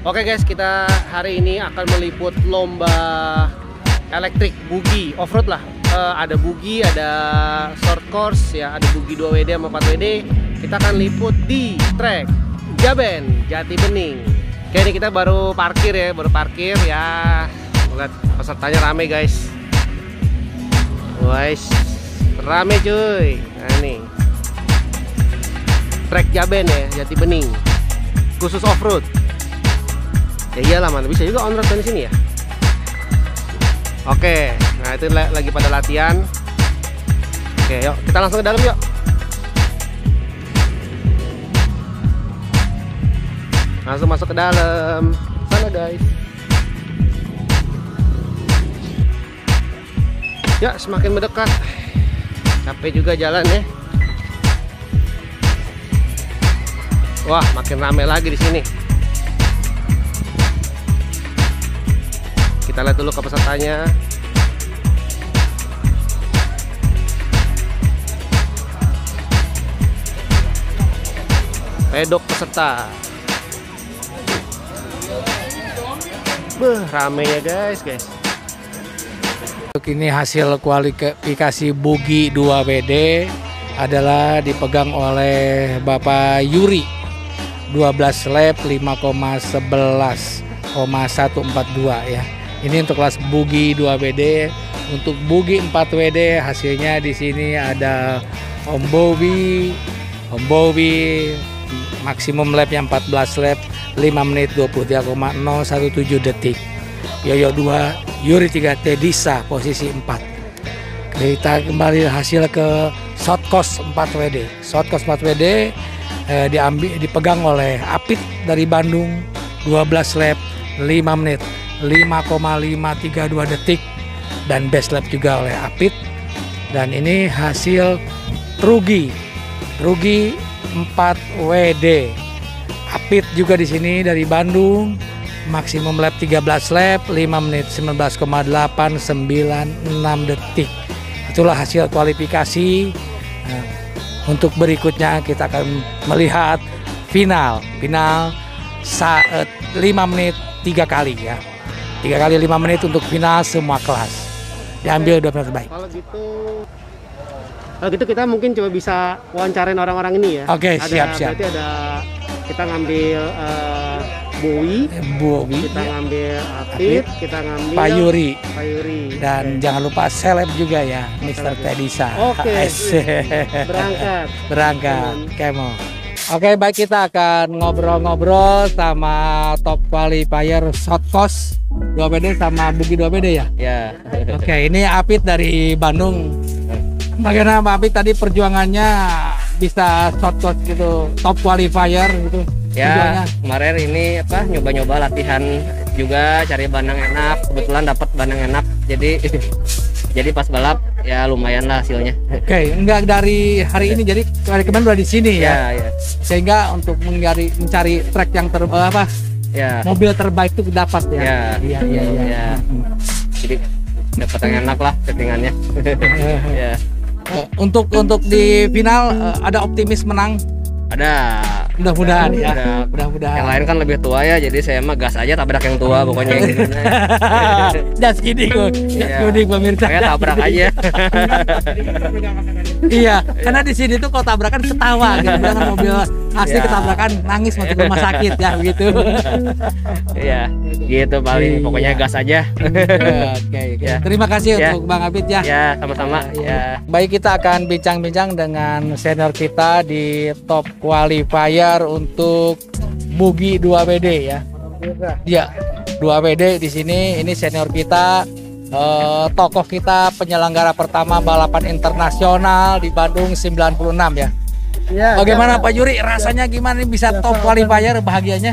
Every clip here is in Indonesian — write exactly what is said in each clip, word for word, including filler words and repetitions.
Oke guys, kita hari ini akan meliput lomba elektrik buggy off-road lah. Uh, ada buggy, ada short course ya, ada buggy dua W D sama empat W D. Kita akan liput di trek Jaben, Jati Bening. Oke, ini kita baru parkir ya, baru parkir ya. Lihat pesertanya rame guys. Guys, rame cuy. Nah ini trek Jaben ya, Jati Bening, khusus off-road. Ya iyalah, mana bisa juga on-road di sini ya. Oke, nah itu lagi pada latihan. Oke, yuk kita langsung ke dalam yuk. Langsung masuk ke dalam sana guys. Ya, semakin mendekat. Capek juga jalan ya. Wah, makin ramai lagi di sini. Kita lihat dulu ke pesertanya. Pedok peserta. Beuh, ramenya guys, guys. Ini hasil kualifikasi buggy dua W D adalah dipegang oleh Bapak Yuri, dua belas lap lima koma sebelas koma seratus empat puluh dua ya. Ini untuk kelas buggy dua W D. Untuk buggy empat W D hasilnya di sini ada Om Bobi, Om Bobi maksimum lapnya empat belas lap, lima menit dua puluh tiga koma nol satu tujuh detik. Yoyo dua, Yuri tiga, Tedisa posisi empat. Kita kembali hasil ke short course empat W D. Short course empat W D eh, diambil dipegang oleh Apit dari Bandung, dua belas lap, lima menit, lima koma lima tiga dua detik, dan best lap juga oleh Apit. Dan ini hasil Rugi, Rugi empat W D. Apit juga di sini dari Bandung, maksimum lap tiga belas lap, lima menit, sembilan belas koma delapan sembilan enam detik. Itulah hasil kualifikasi. Nah, untuk berikutnya kita akan melihat final. Final saat lima menit tiga kali ya. tiga kali lima menit untuk final semua kelas. Diambil dua belas terbaik. Kalau gitu Kalau gitu kita mungkin coba bisa wawancarain orang-orang ini ya. Oke, ada, siap siap. Berarti ada kita ngambil uh, Bowie, Bowie, kita ngambil Apit, Apit, kita ngambil Pak Yuri, Pak Yuri. dan okay, jangan lupa seleb juga ya, Mister Tedisa. Oke, berangkat. Berangkat, kemo. Oke, baik, kita akan ngobrol-ngobrol sama top qualifier short course dua W D sama buggy dua W D ya. Ya. Oke, ini Apit dari Bandung. Bagaimana Pak Apit tadi perjuangannya bisa short course gitu, top qualifier gitu? Ya, tujuannya? Kemarin ini apa nyoba-nyoba latihan juga, cari ban yang enak, kebetulan dapat ban yang enak, jadi jadi pas balap ya lumayan lah hasilnya. Oke, enggak dari hari ini, jadi hari kemarin udah di sini ya, ya, ya. Sehingga untuk mencari mencari track yang ter apa ya, mobil terbaik itu dapat ya. Ya, iya iya iya. Ya. Jadi dapat yang enak lah settingannya. Ya. Untuk untuk di final ada optimis menang. Ada. Mudah-mudahan ya. Ada. Mudah-mudahan. Yang lain kan lebih tua ya, jadi saya mah gas aja tabrak yang tua pokoknya. Just kidding, just kidding pemirsa. Saya tabrak aja. Iya, karena di sini tuh kalau tabrakan ketawa gitu, dengan mobil asli ya, ketabrakan nangis masuk ke rumah sakit ya begitu. Iya, gitu paling pokoknya gas aja. Oke, ya. Terima kasih ya, untuk Bang Apit ya. Ya, sama-sama. Ya. Baik, kita akan bincang-bincang dengan senior kita di top qualifier untuk buggy dua W D ya. Ya, dua W D di sini. Ini senior kita, eh, tokoh kita, penyelenggara pertama balapan internasional di Bandung sembilan puluh enam ya. Ya, bagaimana ya, Pak Yuri, rasanya gimana nih bisa ya, top qualifier, bahagianya?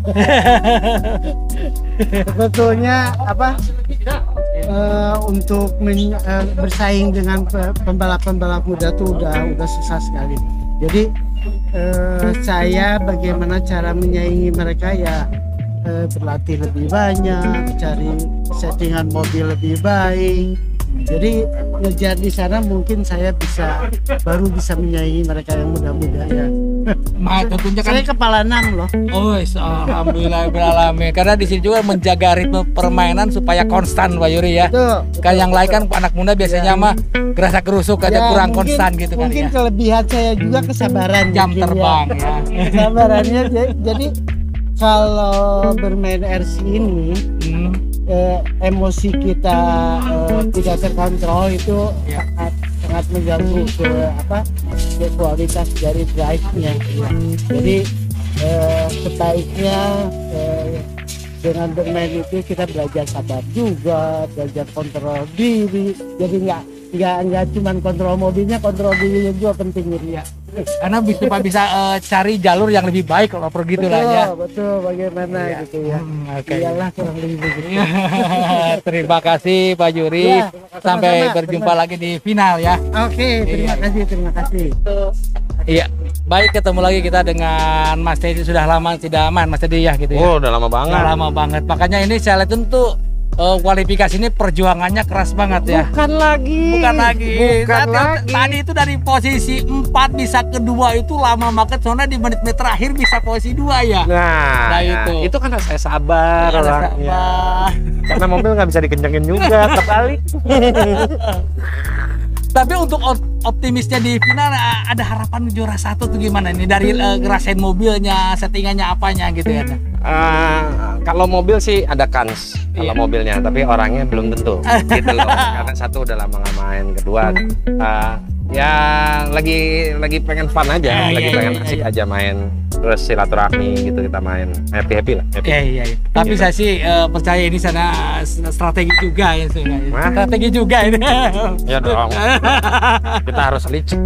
Sebetulnya apa uh, untuk men, uh, bersaing dengan pembalap-pembalap muda tuh udah udah susah sekali. Jadi uh, saya bagaimana cara menyaingi mereka ya, uh, berlatih lebih banyak, cari settingan mobil lebih baik, Jadi ngejar di sana mungkin saya bisa baru bisa menyaingi mereka yang muda-muda ya. Ma, tentunya kan Saya kepala enam loh. oh, alhamdulillah beralamin. Karena di sini juga menjaga ritme permainan supaya konstan Pak Yuri ya. Tuh, Kan yang lain kan anak muda biasanya mah gerasa gerusuk ada ya, kurang mungkin- konstan gitu kan Mungkin ya. kelebihan saya juga kesabaran. Jam mungkin terbang ya. ya. Kesabarannya ja- jadi kalau bermain R C ini Hmm, eh, emosi kita eh, tidak terkontrol itu Ya. sangat sangat mengganggu ke apa ke kualitas dari drive-nya. Ya. Jadi eh, sebaiknya eh, dengan bermain itu kita belajar sabar juga, belajar kontrol diri. Jadi nggak nggak nggak cuma kontrol mobilnya, kontrol dirinya juga penting gitu ya. karena bisa bisa eh, cari jalur yang lebih baik kalau pergi gitu lah ya. Betul, betul bagaimana Iya. gitu ya. Hmm, oke. Iyalah kurang lebih begitu. Terima kasih Pak Yuri. Ya, Sampai sama-sama. berjumpa lagi di final ya. Oke, terima Iya. kasih, terima kasih. Iya. Baik, ketemu lagi kita dengan Mas Teddy. Sudah lama tidak aman Mas Teddy ya gitu ya. Oh, udah lama banget. Udah lama banget. Makanya ini saya lihat tuh eh, kualifikasi ini perjuangannya keras banget ya. Bukan lagi. Bukan lagi. Bukan Tadi- lagi. Tadi itu dari posisi empat bisa kedua itu lama banget. Soalnya di menit-menit terakhir bisa posisi dua ya. Nah, Nah, ya, itu. itu kan saya sabar Ada orangnya. sabar. Karena mobil nggak bisa dikencengin juga, terbalik. Tapi untuk op- optimisnya di final eh, ada harapan juara satu tuh gimana nih dari eh, ngerasain mobilnya, settingannya apanya gitu ya. Eh, kalau mobil sih ada kans kalau Iya. mobilnya, tapi orangnya belum tentu. Gitu loh. Karena satu udah lama nggak main, kedua eh, ya lagi lagi pengen fun aja, Ah, lagi iya, pengen iya, asik iya. aja main. Terus silaturahmi gitu kita main, happy happy lah. Happy. Iya iya. iya. Tapi Gitu. saya sih eh, percaya ini sana s- strategi juga ya sebenarnya. Hah? Strategi juga ini. Ya dong. Kita harus licik.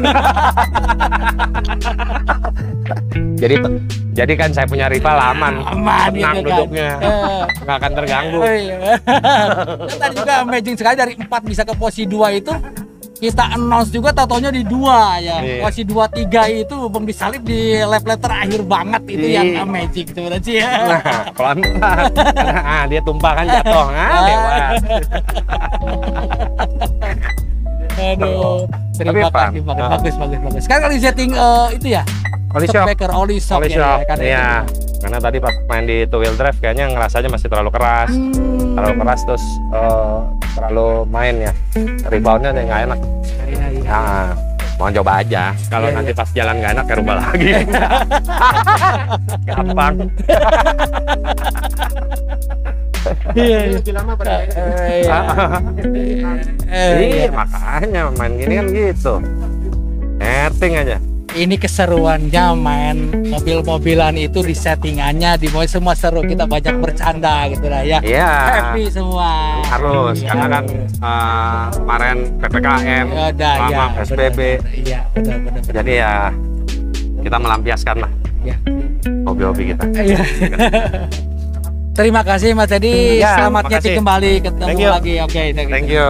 jadi jadi kan saya punya rival aman, Aman tenang gitu kan. duduknya, Eh. nggak akan terganggu. Oh, iya. Dan tadi juga amazing sekali dari empat bisa ke posisi dua itu kita announce juga tatonya di dua ya. Iya. Posisi dua tiga itu Bang disalip di lap-lap terakhir banget itu Iya. yang amazing sebenarnya sih ya. Nah, pelan-pelan. Ah, dia tumpah kan jatuh. Ah, lewat. Aduh. Terima Tapi, Pak, kasih banget. ah. Bagus bagus bagus. Sekarang lagi setting eh, itu ya. Oli shock shock. breaker, oli shock Oli ya, shock. ya, karena Iya. itu. Karena tadi pas main di two wheel drive kayaknya ngerasanya masih terlalu keras. Hmm. Terlalu keras terus eh, terlalu main ya. Reboundnya dia nggak enak. Iya, iya. Ah, mau coba aja. Kalau Iya, nanti pas jalan nggak enak ya rubah lagi. Gampang. Iya, iya. Lebih lama pada Eh, iya. Eh, iya. Iya, makanya main gini kan gitu. Netting aja. Ini keseruannya main mobil-mobilan itu di settingannya di mobil semua seru, kita banyak bercanda gitu lah ya. Iya. Happy semua. Harus, Iya, karena kan harus. eh, kemarin P P K M, Ya udah, lama ya, P S B B. benar, benar. Iya, benar benar. benar. Jadi ya kita melampiaskan lah Iya. hobi-hobi kita. Iya. Terima kasih Mas Teddy. Ya, Selamat makasih. nyetik kembali, ketemu Thank you. lagi. Oke, Thank you.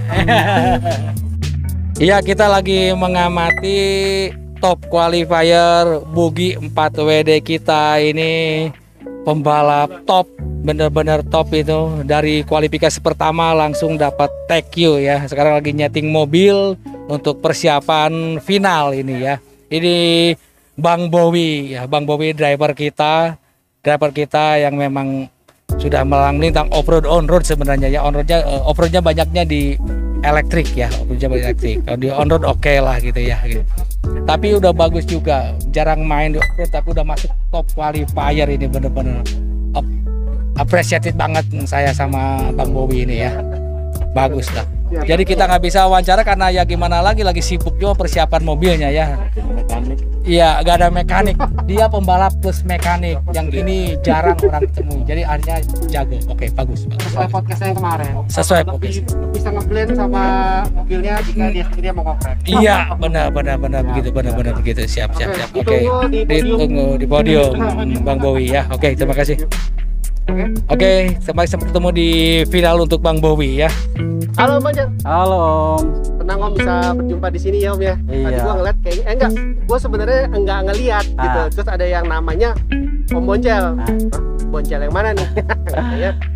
Iya, kita lagi mengamati top qualifier Buggy empat W D kita ini, pembalap top, bener-bener top itu. Dari kualifikasi pertama langsung dapat tag you ya. Sekarang lagi nyeting mobil untuk persiapan final ini ya. Ini Bang Bowie ya, Bang Bowie driver kita, driver kita yang memang sudah melintang off-road on-road sebenarnya ya. On-roadnya eh, off-roadnya banyaknya di elektrik ya, off-roadnya banyak elektrik. Kalau di on-road oke lah gitu ya gitu. Tapi udah bagus juga, jarang main di off-road tapi udah masuk top qualifier ini, bener-bener ap- appreciated banget saya sama Bang Bowie ini ya. Bagus lah. Jadi kita nggak bisa wawancara karena ya gimana lagi, lagi sibuk juga persiapan mobilnya ya. Iya, gak ada mekanik. Dia pembalap plus mekanik. Yang ini jarang orang ketemu. Jadi akhirnya jago. Oke, bagus. bagus. sesuai podcast yang kemarin. Sesuai Lebih- podcast. Bisa ngeblend sama mobilnya jika dia dia mau ngoprek. Iya, benar benar benar begitu, benar benar begitu. Siap siap siap. Oke. ditunggu di podium. Ditunggu di podium Bang Bowie ya. Oke, terima kasih. Oke. Oke, sampai sampai ketemu di final untuk Bang Bowie ya. Halo Bang Jan. Halo Om. Senang Om bisa berjumpa di sini ya Om ya. Tadi Iya. gua ngeliat kayaknya eh enggak, gua sebenarnya enggak ngeliat gitu. Ah. Terus ada yang namanya Om Boncel. Ah. Hah, Boncel yang mana nih? Katanya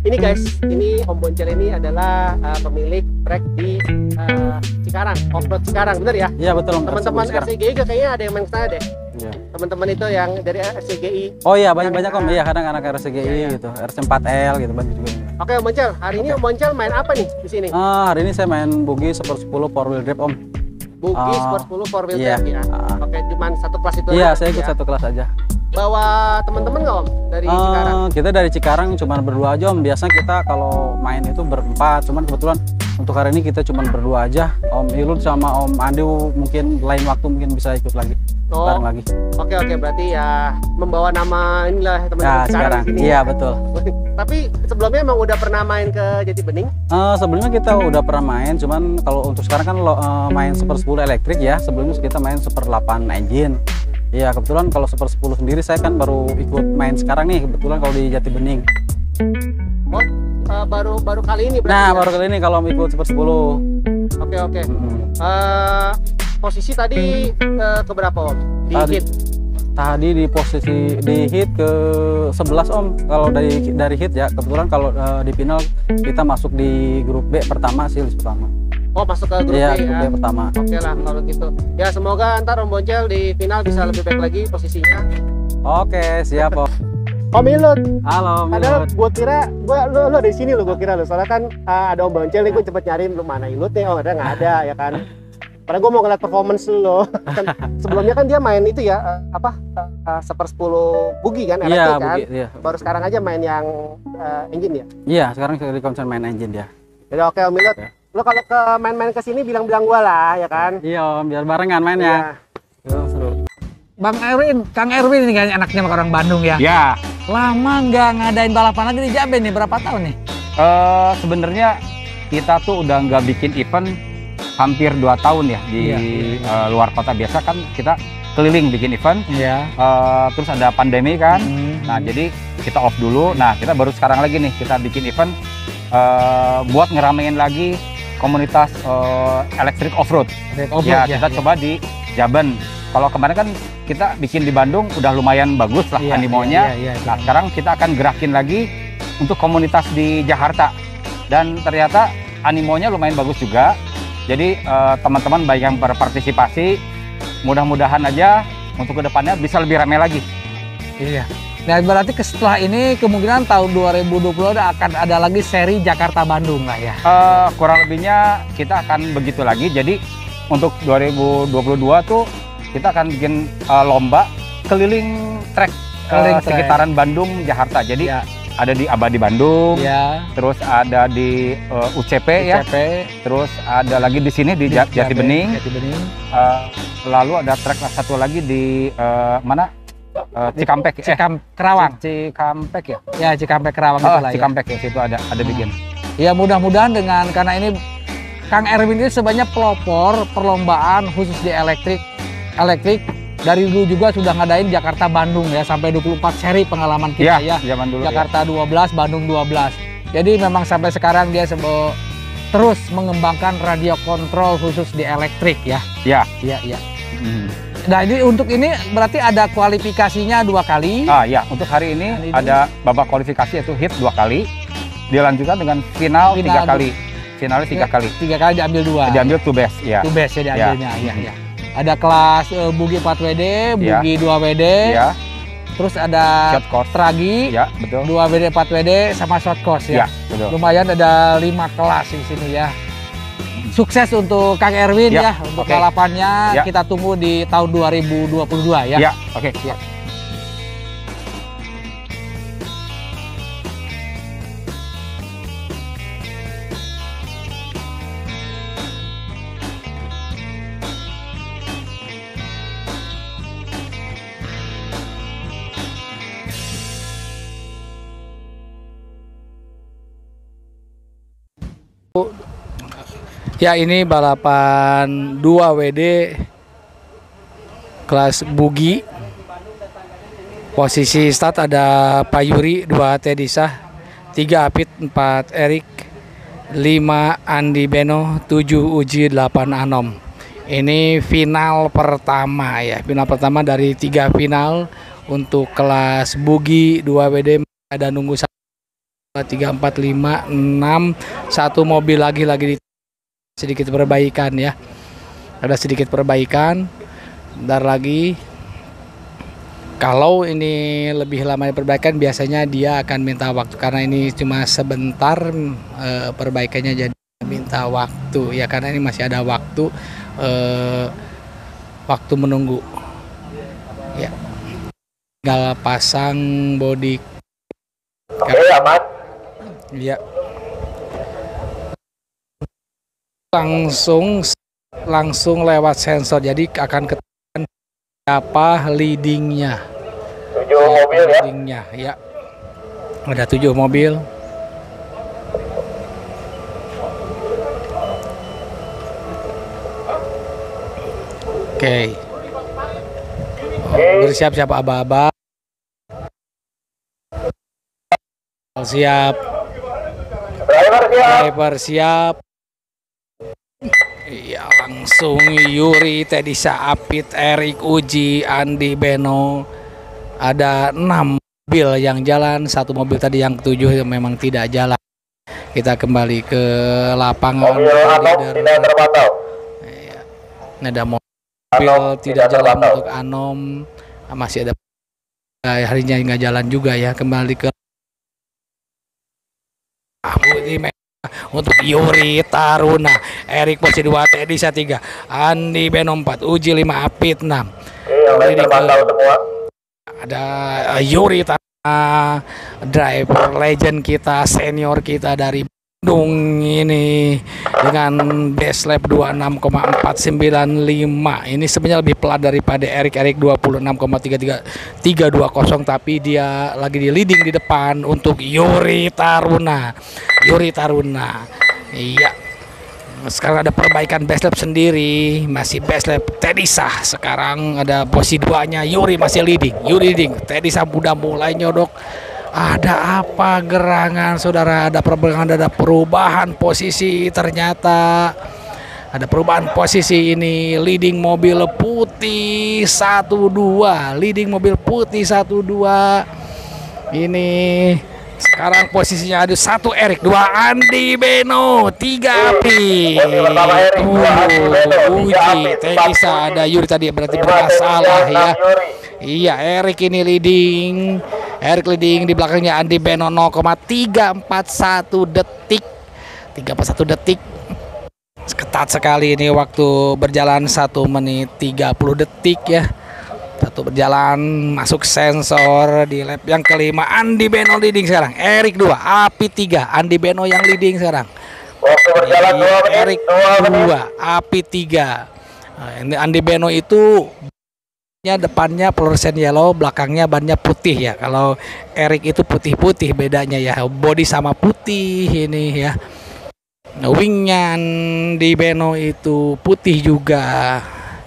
Ini guys, ini Om Boncel ini adalah uh, pemilik trek di uh, Cikarang, off-road Cikarang, bener ya? Iya betul. Teman-teman R C G I kayaknya ada yang main sana deh. Iya. Teman-teman itu yang dari R C G I. Oh iya banyak-banyak om, Yang- iya kadang anak R C G I Iya, iya. gitu, R C empat L gitu banyak juga. Oke Om Boncel, hari ini Om Boncel main apa nih di sini? Ah, hari ini saya main buggy Super sepuluh four wheel drive om. Buggy Ah, Sport sepuluh four wheel iya. drive ya. Ah. Oke, cuman satu kelas itu Iya aja saya ikut ya. satu kelas aja. Bawa teman-teman nggak Om dari Ah, Cikarang? kita dari Cikarang cuma berdua aja om. Biasanya kita kalau main itu berempat, cuman kebetulan untuk hari ini kita cuma berdua aja. Om Ilun sama Om Andi mungkin lain waktu mungkin bisa ikut lagi, Oh, bareng lagi. oke oke berarti ya membawa nama inilah teman-teman Ya Cikarang sekarang, di sini. iya ya. betul. Tapi sebelumnya emang udah pernah main ke Jati Bening? Eh, sebelumnya kita udah pernah main, cuman kalau untuk sekarang kan lo, eh, main Super sepuluh elektrik ya. Sebelumnya kita main Super delapan engine. Iya kebetulan kalau Super sepuluh sendiri saya kan baru ikut main sekarang nih kebetulan kalau di Jati Bening. Oh, eh, baru baru kali ini berarti. Nah ya? baru kali ini kalau ikut Super sepuluh. Oke oke. Mm-mm. Eh, posisi tadi eh, keberapa Om? Di Tadi- hit. Tadi di posisi di hit ke sebelas om. Kalau dari dari hit ya kebetulan kalau eh, di final kita masuk di grup B pertama sih list pertama. Oh masuk ke grup Iya B grup ya. B pertama. Oke lah kalau gitu. Ya semoga ntar Om Boncel di final bisa lebih baik lagi posisinya. Oke siap om. Om Ilut, Halo padahal Milut. gua kira gua lu, lu di sini lo gua kira lo. Soalnya kan eh, ada Om Boncel nih, gua cepet nyariin lu mana Ilut nih. Oh ada nggak ada ya kan. Padahal gua mau ngeliat performance lu loh. Kan sebelumnya kan dia main itu ya eh, apa eh, Super sepuluh buggy kan Iya elektrik kan. begitu ya. Baru sekarang aja main yang eh, engine ya. Iya sekarang saya di konsen main engine dia. Jadi oke Om Ilut, Oke. lo kalau ke main-main ke sini bilang-bilang gua lah ya kan. Iya om biar barengan mainnya. Iya. Seru. Bang Erwin, Kang Erwin ini kan anaknya sama orang Bandung ya. Ya, Lama nggak ngadain balapan lagi di Jaben nih, berapa tahun nih? eh, sebenarnya kita tuh udah nggak bikin event hampir dua tahun ya di Iya, eh, luar kota. Biasa kan kita keliling bikin event, Iya. eh, terus ada pandemi kan. Hmm. Nah, jadi kita off dulu. Nah, kita baru sekarang lagi nih kita bikin event eh, buat ngeramein lagi komunitas eh, elektrik off-road. Oh, Ya, kita coba di Jaben. Kalau kemarin kan kita bikin di Bandung udah lumayan bagus lah Iya, animonya. iya, iya, iya, Nah, sekarang kita akan gerakin lagi untuk komunitas di Jakarta. Dan ternyata animonya lumayan bagus juga. Jadi eh, teman-teman baik yang berpartisipasi, mudah-mudahan aja untuk kedepannya bisa lebih ramai lagi. Iya. Nah berarti ke setelah ini kemungkinan tahun dua ribu dua puluh ada akan ada lagi seri Jakarta Bandung lah ya. Eh, kurang lebihnya kita akan begitu lagi. Jadi untuk dua ribu dua puluh dua tuh kita akan bikin eh, lomba keliling trek eh, Keliling trek. sekitaran Bandung, Jakarta. Jadi Iya. ada di Abadi Bandung, Iya. terus ada di eh, U C P ya, C P, terus ada lagi di sini di, di Ja- Jati Jaben, Bening. Jati Bening. Eh, lalu ada trek satu lagi di eh, mana? Eh, Cikampek, eh, Cikam Kerawang. Cikampek ya. Ya Cikampek Kerawang Oh, itu lah ya. Cikampek ya, situ ada ada bikin. Ya mudah-mudahan dengan karena ini Kang Erwin ini sebanyak pelopor perlombaan khusus di elektrik elektrik dari dulu juga sudah ngadain Jakarta Bandung ya sampai dua puluh empat seri pengalaman kita ya. Iya, zaman dulu ya. Jakarta dua belas, Bandung dua belas. Jadi memang sampai sekarang dia sebe- terus mengembangkan radio kontrol khusus di elektrik ya. Iya. Iya, iya. Hmm. Nah, ini untuk ini berarti ada kualifikasinya dua kali. Ah ya, untuk hari ini Hari ini. ada babak kualifikasi yaitu hit dua kali, dilanjutkan dengan final, Final tiga du- kali, finalnya tiga kali, Tiga kali diambil dua. diambil two best ya. Itu best ya diambilnya. Iya, Hmm. iya. Ada kelas eh, bugi empat W D, Iya. bugi dua W D, Ya, terus ada short course, tragi, ya betul, dua W D empat W D sama short course ya ya. betul. Lumayan ada lima kelas di sini ya. Sukses untuk Kang Erwin Ya, ya, untuk oke. balapannya. Ya. Kita tunggu di tahun dua ribu dua puluh dua ya. Ya, oke. Ya. Ya ini balapan dua W D kelas bugi. Posisi start ada Pak Yuri, dua Tedisah, tiga Apit, empat Erik, lima Andi Beno, tujuh Uji, delapan Anom. Ini final pertama ya, final pertama dari tiga final untuk kelas bugi dua W D. Ada nunggu satu tiga, empat, lima, enam, satu mobil lagi lagi di sedikit perbaikan ya. Ada sedikit perbaikan. Bentar lagi. Kalau ini lebih lama perbaikan biasanya dia akan minta waktu karena ini cuma sebentar e, perbaikannya jadi minta waktu ya karena ini masih ada waktu e, waktu menunggu. Ya. Tinggal pasang bodi. Oke, aman. Ya. Langsung langsung lewat sensor jadi akan ketahuan apa leadingnya. Tujuh mobil ya. Leadingnya ya. Ada tujuh mobil. Oke. Oh, bersiap-siap aba-aba. Siap. Driver siap. Driver siap. Iya, langsung Yuri, Tedisa, Apit, Erik, Uji, Andi, Beno. Ada enam mobil yang jalan, satu mobil tadi yang ketujuh yang memang tidak jalan. Kita kembali ke lapangan. Mobil Anom tidak terpantau. Iya. Ini ada mobil Anom tidak, tidak jalan terpantau. Untuk Anom. Masih ada harinya nggak jalan juga ya. Kembali ke untuk Yuri Taruna, Erik posisi dua, Tedisa tiga, Andi Beno empat, Uji lima, Apit enam. Ada uh, Yuri Taruna, driver legend kita, senior kita dari Bandung ini dengan base lap dua puluh enam koma empat sembilan lima. Ini sebenarnya lebih pelat daripada Erik Erik dua puluh enam koma tiga tiga tiga dua nol, tapi dia lagi di leading di depan untuk Yuri Taruna. Yuri Taruna. Iya. Sekarang ada perbaikan base lap sendiri, masih base lap Tedisa. Sekarang ada posisi duanya Yuri masih leading. Yuri leading. Tedisa udah mulai nyodok. Ada apa gerangan saudara? Ada perubahan, ada perubahan posisi ternyata. Ada perubahan posisi ini. Leading mobil putih satu dua. Leading mobil putih satu dua. Ini sekarang posisinya ada satu Erik, dua Andi Beno, tiga Api. Uji, Tedisa, ada Yuri tadi berarti bermasalah ya. Iya, Erik ini leading. Erik leading, di belakangnya Andi Beno nol koma tiga empat satu detik. tiga empat satu detik. Ketat sekali ini waktu berjalan satu menit tiga puluh detik ya. Satu berjalan masuk sensor di lap yang kelima. Andi Beno leading sekarang. Erik dua, Api tiga, Andi Beno yang leading sekarang. Waktu berjalan dua menit, Erik dua, Api tiga. Nah, ini Andi Beno itu depannya fluorescent yellow, belakangnya bannya putih ya. Kalau Erik itu putih-putih bedanya ya, body sama putih ini ya. Nah, wingnya di Beno itu putih juga.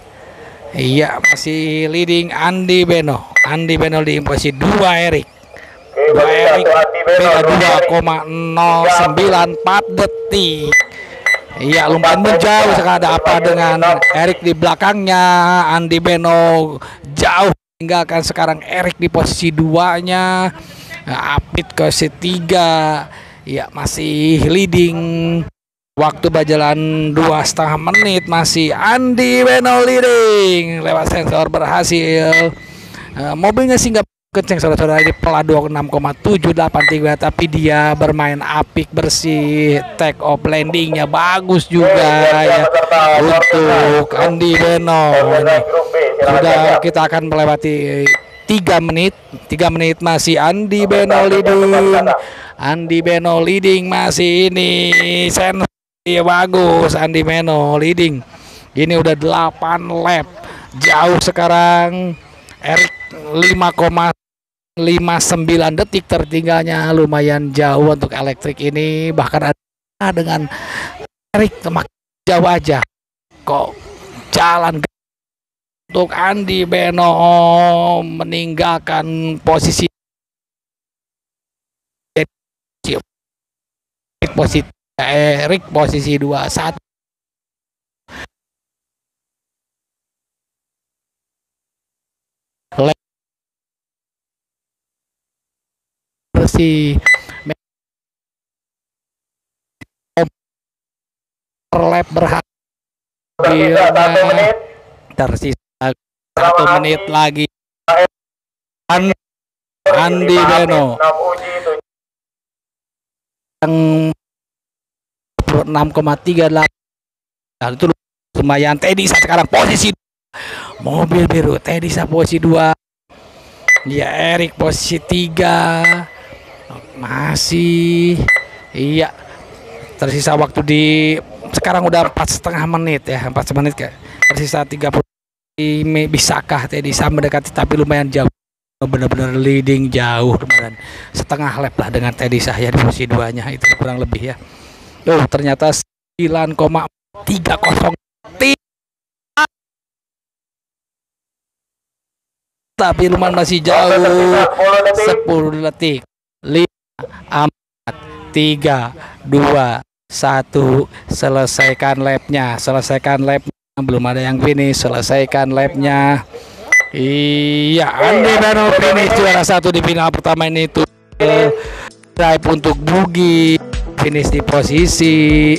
Iya, masih leading Andi Beno. Andi Beno di posisi dua Erik. dua Erik beda dua koma nol sembilan empat detik. Iya, lumayan menjauh sekarang. Ada apa dengan Erik di belakangnya? Andi Beno jauh tinggalkan sekarang Erik di posisi duanya. Apit ke posisi tiga. Ya, masih leading. Waktu berjalan dua setengah menit masih Andi Beno leading lewat sensor berhasil. Uh, mobilnya sih nggak kenceng saudara-saudara, ini pelat dua puluh enam koma tujuh delapan tiga, tapi dia bermain apik, bersih, take off landingnya bagus juga ya untuk Andi Beno. Ini sudah kita akan melewati tiga menit tiga menit masih Andi Beno leading. Andi Beno leading masih ini sensor bagus. Andi Beno leading. Ini udah delapan lap. Jauh sekarang Erik lima koma lima sembilan detik tertinggalnya, lumayan jauh untuk elektrik ini. Bahkan ada dengan Erik semakin jauh aja kok jalan untuk Andi Beno meninggalkan posisi posisi Erik posisi dua satu. Bersih lap berhasil. Tersisa satu menit lagi. Andi Beno yang enam koma tiga delapan, itu lumayan. Teddy sekarang posisi mobil biru, Teddy posisi dua, ya Erik posisi tiga, masih iya. Tersisa waktu di sekarang udah empat setengah menit ya, empat menit kayak tersisa tiga puluh. Bisakah Teddy mendekati, tapi lumayan jauh, benar-benar leading jauh, lumayan setengah lap lah dengan Teddy Sah ya di posisi duanya, itu kurang lebih ya. Loh, ternyata sembilan koma tiga nol, tapi lumayan masih jauh, sepuluh detik. Lima, empat, tiga, dua, satu. Selesaikan lapnya, selesaikan lapnya. Belum ada yang finish, selesaikan lapnya. Iya, Andi Beno finish juara satu di final pertama ini, itu drive untuk Bugi, finish di posisi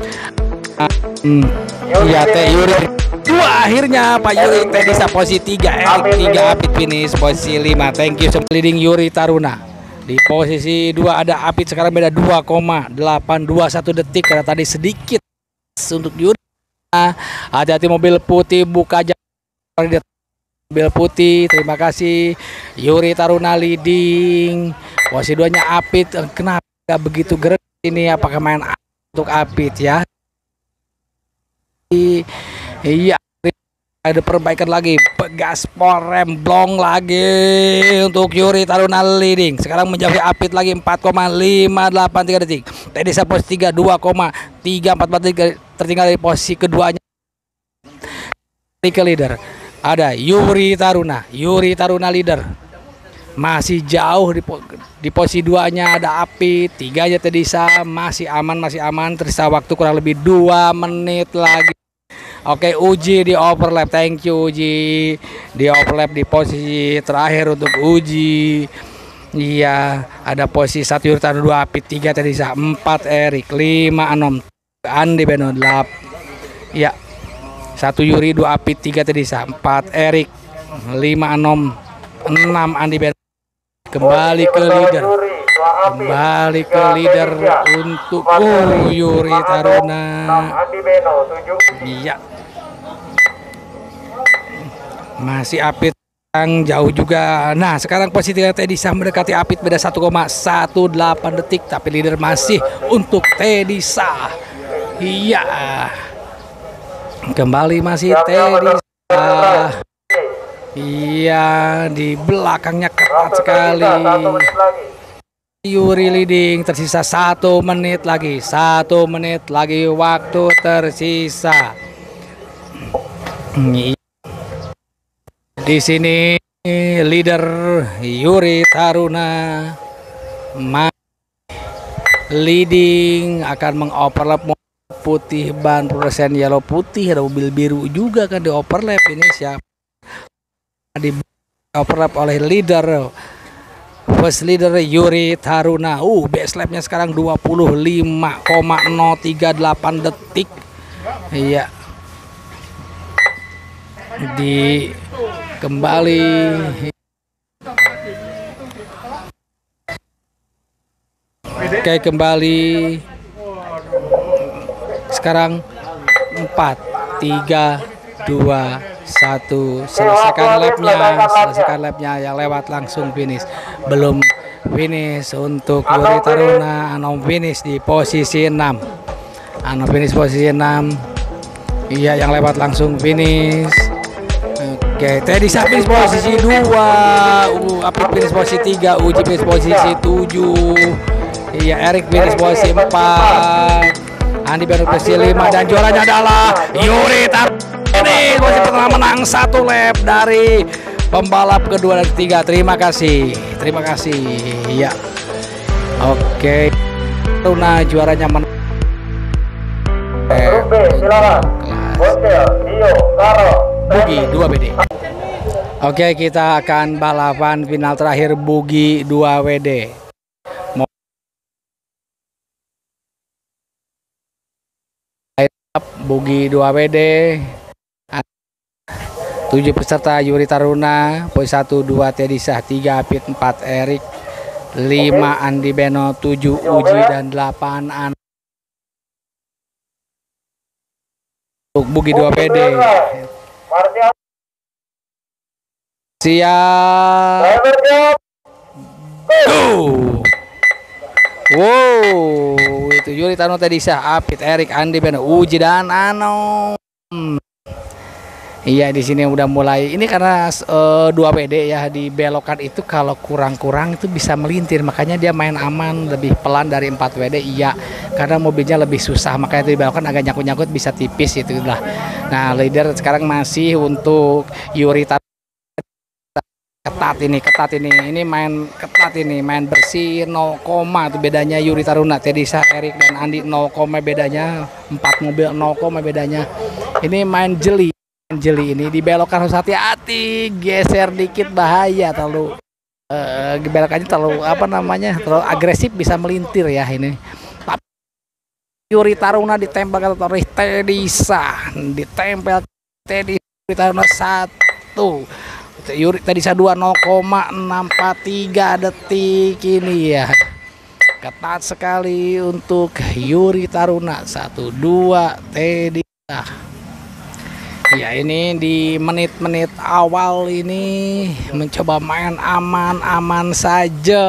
iya Teh Yuri dua, akhirnya Pak Yuri Teddy Sah posisi tiga, Erik tiga, Apit finish posisi lima. Thank you leading Yuri Taruna. Di posisi dua ada Apit, sekarang beda dua koma delapan dua satu detik karena tadi sedikit untuk Yuri. Hati-hati mobil putih buka jalan, mobil putih. Terima kasih Yuri Taruna leading. Posisi duanya Apit. Kenapa begitu gerak ini? Apakah main untuk Apit ya? Iya, ada perbaikan lagi, gaspol rem blong lagi untuk Yuri Taruna leading. Sekarang menjauhi Apit lagi empat koma lima delapan tiga detik. Teddy Sah posisi tiga, dua koma tiga empat empat tiga, tertinggal di posisi keduanya. Ke leader ada Yuri Taruna, Yuri Taruna leader. Masih jauh di, po di posisi duanya ada Apit, tiganya Teddy Sah, masih aman, masih aman. Tersisa waktu kurang lebih dua menit lagi. Oke, Uji di overlap, thank you Uji di overlap di posisi terakhir untuk Uji. Iya, ada posisi satu Yuri Taruna, dua Apit, tiga Teddy Sah, empat Erik, lima enam Andi Beno, delapan ya, satu Yuri, dua Apit, tiga Teddy Sah, empat Erik, lima enam enam Andi Beno. Kembali ke leader, kembali ke leader untuk uh, Yuri Taruna. Iya, masih Apit yang jauh juga. Nah, sekarang posisi Teddy Sah mendekati Apit, beda satu koma satu delapan detik, tapi leader masih untuk Teddy Sah. Iya, kembali masih Teddy Sah. Iya, di belakangnya ketat sekali. Yuri leading, tersisa satu menit lagi, satu menit lagi waktu tersisa. Di sini leader Yuri Taruna leading, akan mengoverlap putih, ban persen yellow putih, ada mobil biru juga kan di overlap. Ini siapa di overlap oleh leader, first leader Yuri Taruna. Uh, base lapnya sekarang dua puluh lima koma nol tiga delapan detik. Iya, di kembali oke kembali sekarang empat tiga dua satu. Selesaikan lapnya, selesaikan lapnya yang lewat langsung finish. Belum finish untuk Yuri Taruna, Anom finish di posisi enam, Anom finish posisi enam. Iya, yang lewat langsung finish. Oke, Teddy Sah finish posisi dua, uh, Apit finish posisi tiga, Uji finish posisi tujuh. Iya, Erik finish posisi empat, Andi Beno posisi lima, dan juaranya adalah Yuri Taruna. Ini posisi pertama menang satu lap dari pembalap kedua dan ketiga. Terima kasih, terima kasih. Ya, oke. Taruna juaranya menang. Bugi dua W D. Oke, kita akan balapan final terakhir Bugi dua W D. Bugi dua W D. tujuh peserta Yuri Taruna, poin satu, dua Tedisa, tiga Apit, empat Erik, lima Andi Beno, tujuh Uji, dan delapan An. Untuk Bugi dua W D. Siap. Go. Wow, itu Yuri Taruna, Tedisa, Apit, Erik, Andi Beno, Uji, dan Anom. Iya, di sini udah mulai. Ini karena uh, dua W D ya, di belokan itu kalau kurang-kurang itu bisa melintir, makanya dia main aman, lebih pelan dari empat W D. Iya, karena mobilnya lebih susah, makanya itu di belokan agak nyangkut-nyangkut, bisa tipis itu lah. Nah, leader sekarang masih untuk Yuri Taruna. Ketat ini, ketat ini, ini main ketat ini, main bersih nol, itu bedanya Yuri Taruna, Tedisa, Erik, dan Andi nol, bedanya empat mobil nol, bedanya. Ini main jeli. Jeli ini di belokan harus hati-hati, geser dikit bahaya, terlalu uh, belokannya terlalu apa namanya terlalu agresif, bisa melintir ya ini. Tapi Yuri Taruna ditempel oleh Tedisa, ditempel Tedisa, Yuri Taruna satu, Yuri Tedisa dua, nol koma enam empat tiga detik ini ya. Ketat sekali untuk Yuri Taruna satu dua Tedisa. Ya, ini di menit-menit awal ini mencoba main aman-aman saja.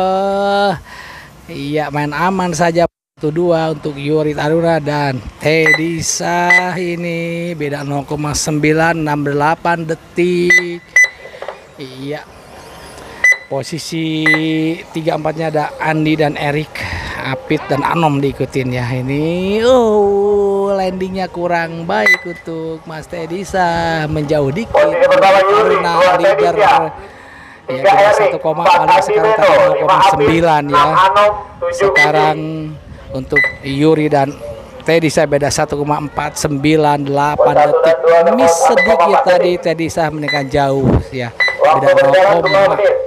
Iya, main aman saja. Satu dua untuk Yuri Taruna dan Tedisa, ini beda nol koma sembilan enam delapan detik. Iya. Posisi tiga empatnya ada Andi dan Erik, Apit dan Anom diikutin ya. Ini oh, landingnya kurang baik untuk Mas Tedisa, menjauh dikit karena leader ya satu koma sekarang nol koma sembilan ya. Sekarang untuk Yuri dan Tedisa beda satu koma empat sembilan delapan detik. Miss sedikit tadi, Tedisa menekan jauh ya. Beda nol koma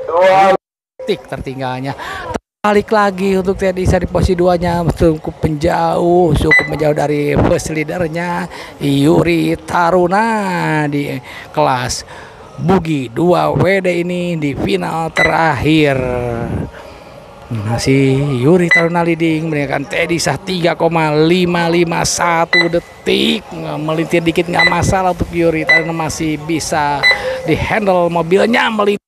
detik tertinggalnya. Balik lagi untuk Tedisa di posisi duanya, cukup menjauh, cukup menjauh dari first leadernya Yuri Taruna di kelas Bugi dua W D ini di final terakhir. Masih Yuri Taruna leading meninggalkan Tedisa tiga koma lima lima satu detik, melintir dikit nggak masalah untuk Yuri Taruna, masih bisa dihandle mobilnya, melintir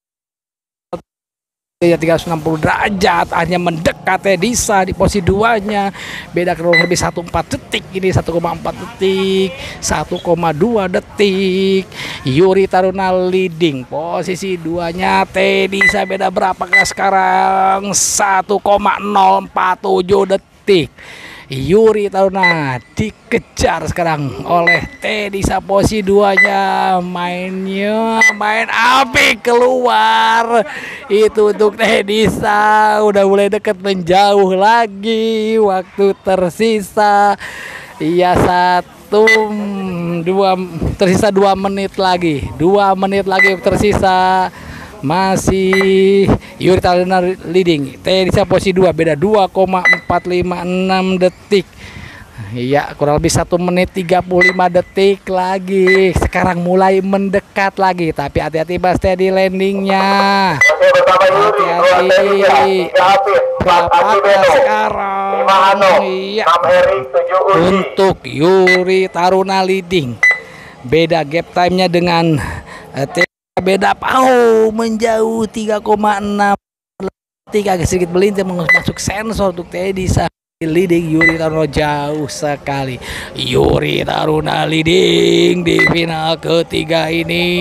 ya tiga ratus enam puluh derajat, hanya mendekat Tedisa di posisi duanya, beda kurang lebih satu koma empat detik, ini satu koma empat detik, satu koma dua detik. Yuri Taruna leading posisi duanya, Tedisa beda berapakah sekarang? satu koma nol empat tujuh detik. Yuri Taruna dikejar sekarang oleh Tedisa posisi duanya, mainnya main api keluar itu untuk Tedisa, udah mulai dekat menjauh lagi, waktu tersisa iya satu dua tersisa dua menit lagi, dua menit lagi tersisa. Masih Yuri Taruna leading, Tedisa posisi dua beda dua koma empat lima enam detik. Iya, kurang lebih satu menit tiga puluh lima detik lagi. Sekarang mulai mendekat lagi, tapi hati-hati Mas Teddy landingnya. Hati-hati. Berapakah sekarang? Iya. Untuk Yuri Taruna leading, beda gap time-nya dengan uh, beda pau menjauh tiga koma enam detik, agak sedikit melintir masuk sensor untuk Tedisa leading. Yuri Taruna jauh sekali, Yuri Taruna leading di final ketiga ini.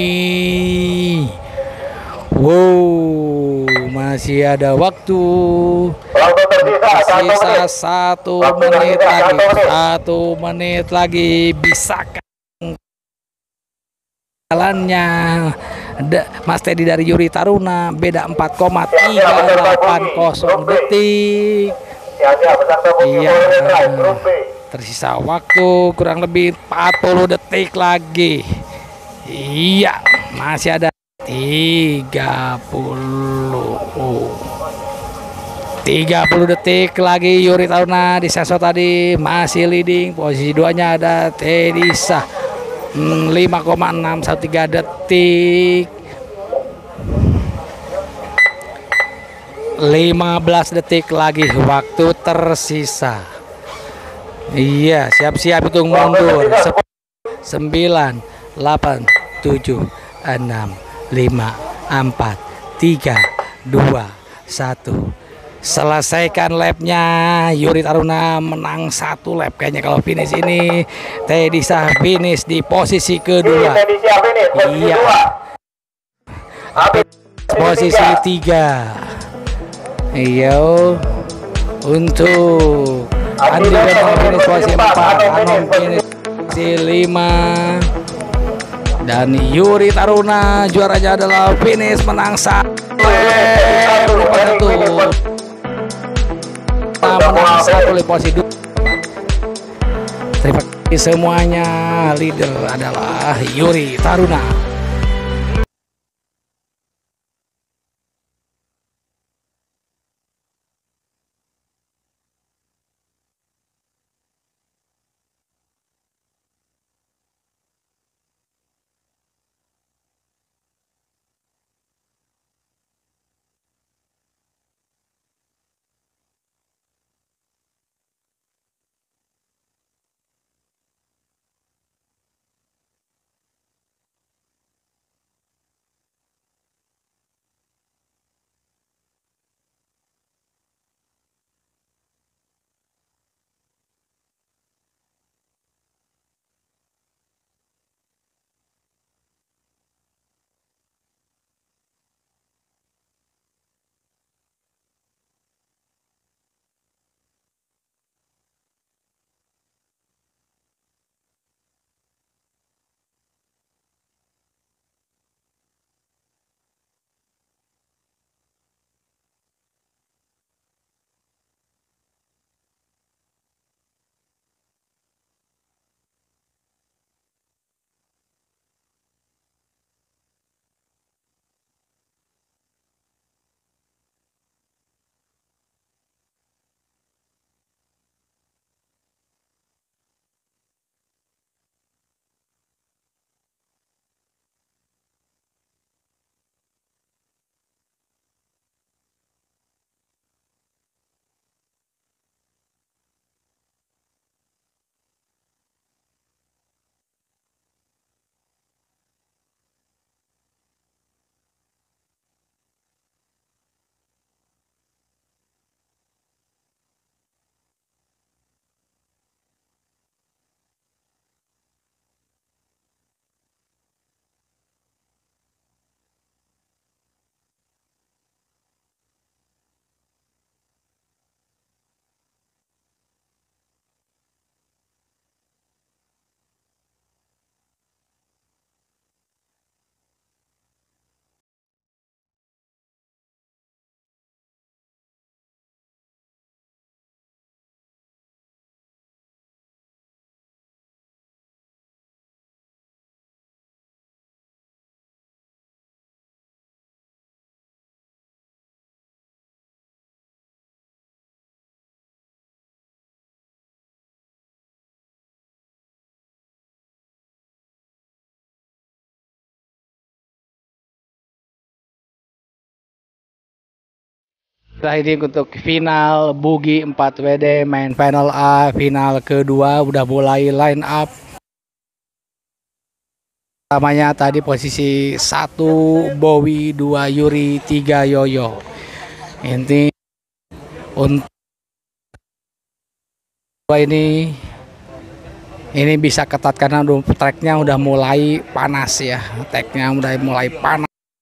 Wow, masih ada waktu, sisa satu menit lagi, satu menit lagi, bisakah jalannya Mas Teddy dari Yuri Taruna, beda empat koma tiga delapan nol detik. Iya, tersisa waktu kurang lebih empat puluh detik lagi. Iya, masih ada tiga puluh tiga puluh detik lagi Yuri Taruna di sensor tadi masih leading. Posisi duanya ada Teddy Shah. Hmm, lima koma enam satu tiga detik. lima belas detik lagi waktu tersisa. Iya, siap-siap hitung mundur. sembilan, delapan, tujuh, enam, lima, empat, tiga, dua, satu. Selesaikan lapnya. Yuri Taruna menang satu lap kayaknya kalau finish ini. Teddy Shah finish di posisi kedua. Iya. Posisi tiga. Iya. Untuk Andi Bentong finish posisi empat, Anom finish posisi lima. Dan Yuri Taruna juaranya adalah finish menang satu lap. Menang satu lap posisi dua. Terima kasih semuanya. Leader adalah Yuri Taruna. Terakhir untuk final Bugi empat W D main final A, final kedua udah mulai line up. Pertamanya tadi posisi satu Bowie, dua Yuri, tiga Yoyo. Ini untuk ini ini bisa ketat karena tracknya udah mulai panas ya, tracknya udah mulai panas.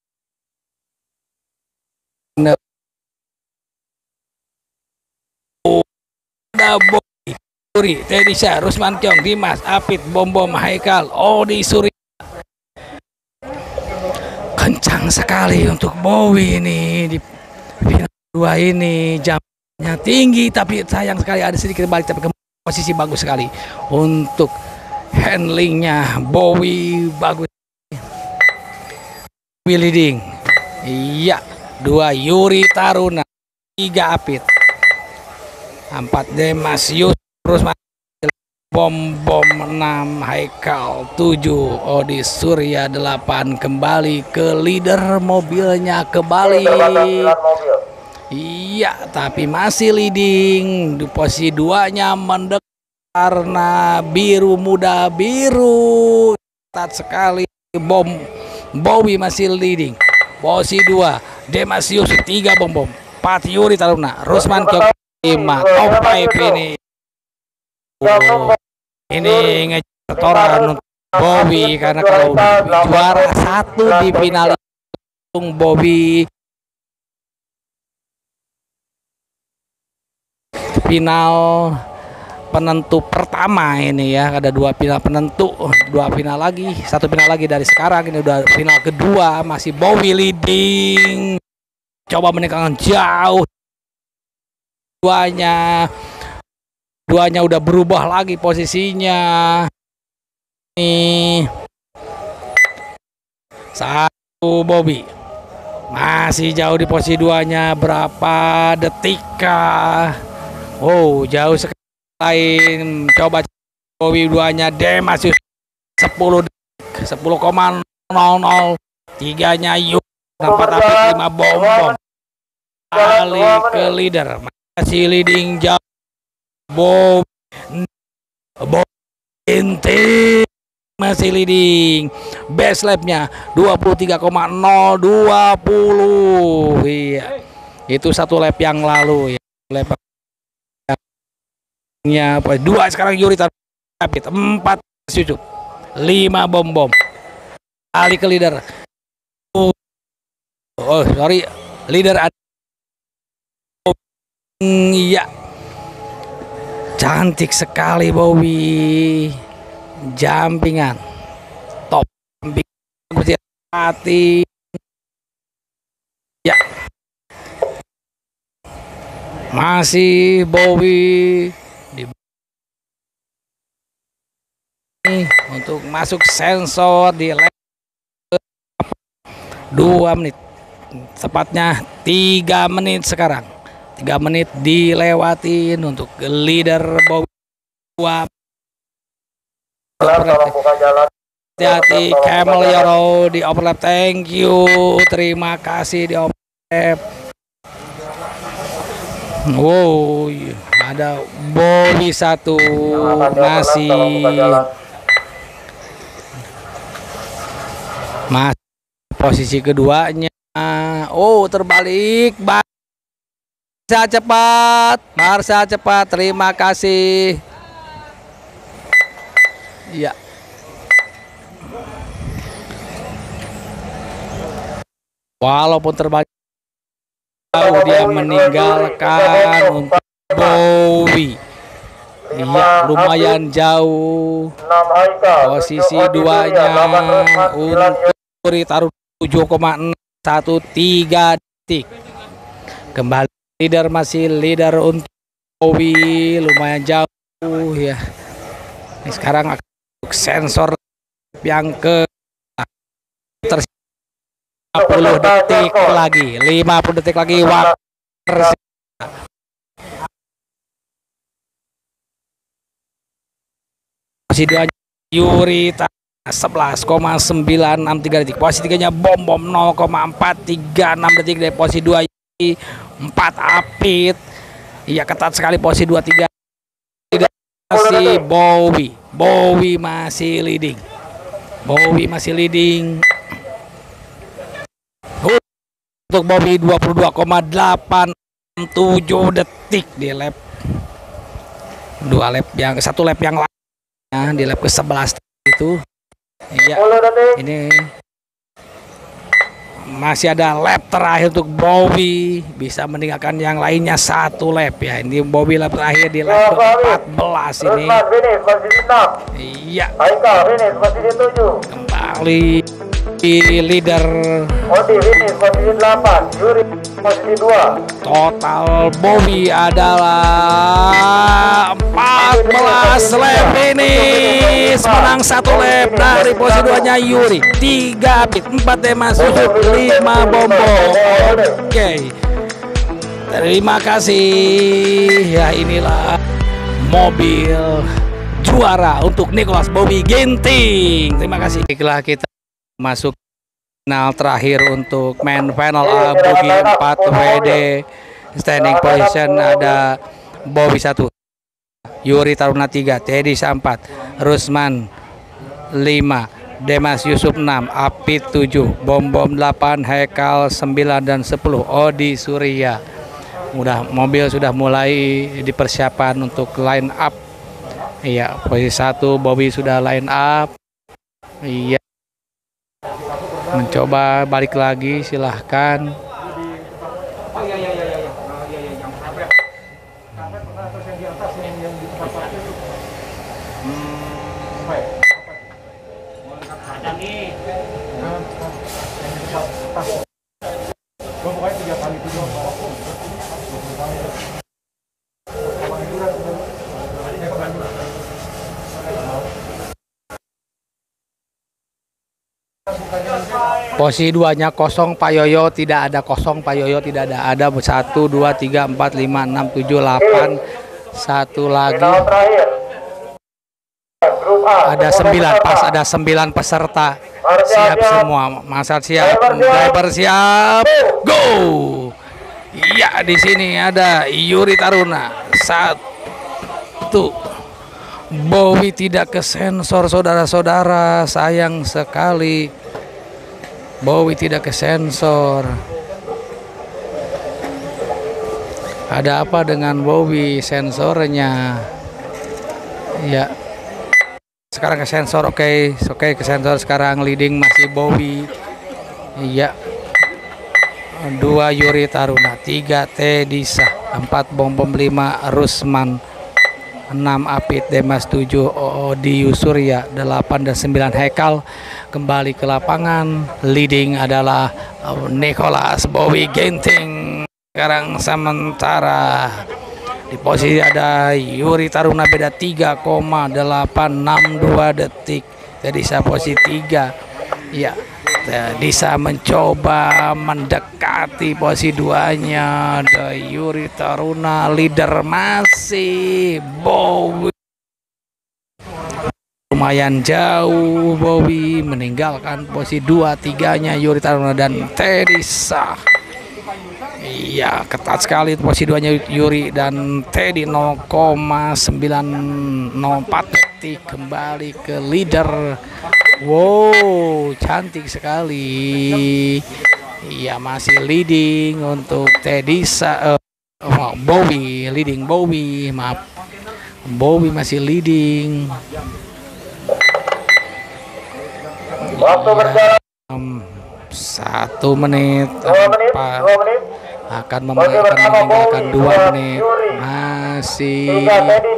Ada Boy, Suri, Teddy Shah, Rusman Kyong, Dimas, Apit, Bom Bom, Haikal, Odi Suri. Kencang sekali untuk Bowie ini di final dua ini, jamnya tinggi tapi sayang sekali ada sedikit balik, tapi posisi bagus sekali untuk handlingnya. Bowie bagus, Bowie leading. Iya, dua Yuri Taruna, tiga Apit. empat Demasius, terus Bom Bom enam, Haikal tujuh, Odi Surya delapan, kembali ke leader, mobilnya kebalik. Iya, tapi masih leading. Di posisi duanya mendekat karena biru muda biru. Ketat sekali. Bom Bowie masih leading. Posisi dua Demasius, tiga Bom Bom, empat Yuri Taruna, Rusman ke lima, top five ini. Oh, ini ngetoran untuk Bowie karena kalau juara satu di final Bowie final penentu pertama ini ya, ada dua final penentu, dua final lagi, satu final lagi dari sekarang, ini udah final kedua, masih Bowie leading, coba meninggalkan jauh, duanya duanya udah berubah lagi posisinya nih, satu Bowie masih jauh di posisi duanya, berapa detik kah? Oh, jauh sekali. Lain coba Bowie duanya Demasius sepuluh detik, sepuluh koma nol nol, tiganya Yuk, empat apik, lima Bom Bom, balik ke leader, masih leading jauh. Bowie Bowie masih leading, best lapnya dua puluh tiga koma nol dua puluh. Iya, itu satu lap yang lalu ya, lap nya dua, sekarang Yuri Taruna, empat Yusuf, lima Bom Bom, kali ke leader. Oh, oh sorry, leader ada. Iya, cantik sekali Bowie, jumpingan top, hati ya, masih Bowie untuk masuk sensor di lap dua menit, tepatnya tiga menit sekarang, tiga menit dilewatin untuk leader Bowie. Hati-hati Camel Euro di overlap, thank you, terima kasih di overlap. Wow, ada Bowie satu masih Mas posisi keduanya. Oh, terbalik. Marsha cepat, Marsha cepat, terima kasih. Iya. Walaupun terbalik, dia meninggalkan untuk Bowie. Iya, lumayan jauh. Posisi duanya untuk Yuri taruh tujuh koma satu tiga detik. Kembali leader, masih leader untuk Bowie, lumayan jauh ya. Ini sekarang untuk sensor yang ke lima puluh detik lagi, lima puluh detik lagi waktu. Posisi dua Yuri sebelas koma sembilan enam tiga detik. Posisi tiganya Bom Bom nol koma empat tiga enam detik dari posisi dua Yuri, empat Apit. Iya, ketat sekali posisi dua tiga. Masih Bowie. Bowie masih leading. Bowie masih leading. Untuk Bowie dua puluh dua koma delapan tujuh detik di lap dua lap yang satu lap yang lain. Ya, di lap ke sebelas itu. Iya, ini masih ada lap terakhir untuk Bowie, bisa meninggalkan yang lainnya satu lap ya. Ini Bowie lap terakhir di lap ke empat belas ini. Iya, kembali di leader. Odi finish posisi delapan, Yuri posisi dua. Total Bowie adalah empat belas lap finish, menang satu lap dari posisi duanya Yuri, tiga Apit, empat Demasius, lima Bom Bom. Oke, Terima kasih. Ya, inilah mobil juara untuk Nicholas Bobby Ginting. Terima kasih. Baiklah, kita masuk final terakhir untuk main final A Bogey empat W D. Standing position ada Bobby satu, Yuri Taruna tiga, Teddy empat, Rusman lima, Demas Yusuf enam, Apit tujuh, Bom Bom delapan, Hekal sembilan dan sepuluh, Odi Surya. Udah mobil sudah mulai dipersiapkan untuk line up. Iya, posisi satu Bobby sudah line up. Iya. Mencoba balik lagi, silahkan. Posisi duanya kosong, Pak Yoyo tidak ada, kosong Pak Yoyo tidak ada. Ada satu, dua, tiga, empat, lima, enam, tujuh, delapan. Satu lagi. Ada sembilan, pas ada sembilan peserta. Siap semua, masa siap, driver siap, go. Iya, di sini ada Yuri Taruna satu. Bowie tidak ke sensor, saudara-saudara, sayang sekali. Bowie tidak ke sensor. Ada apa dengan Bowie sensornya? Ya. Sekarang ke sensor, oke, okay. oke okay, ke sensor sekarang. Leading masih Bowie. Iya. Dua Yuri Taruna, tiga Teddy Sah, empat Bom Bom, lima Rusman, enam Apit, Demas tujuh Odi Surya, delapan dan sembilan Hekal. Kembali ke lapangan, leading adalah Nicholas Bobby Ginting. Sekarang sementara di posisi ada Yuri Taruna beda tiga koma delapan enam dua detik. Jadi saya posisi tiga. Ya, Disa mencoba mendekati posisi duanya. Ada Yuri Taruna, leader masih Bowie. Lumayan jauh Bowie, meninggalkan posisi dua tiganya Yuri Taruna dan Teddy Sah. Iya, ketat sekali posisi duanya Yuri dan Teddy. Nol koma sembilan nol empat detik kembali ke leader. Wow, cantik sekali. Iya, masih leading untuk Teddy Sah. Uh, Bowie leading, Bowie maaf Bowie masih leading. Waktu berjalan Um, satu menit, dua menit, apa, dua menit. akan meninggalkan dua menit. Masih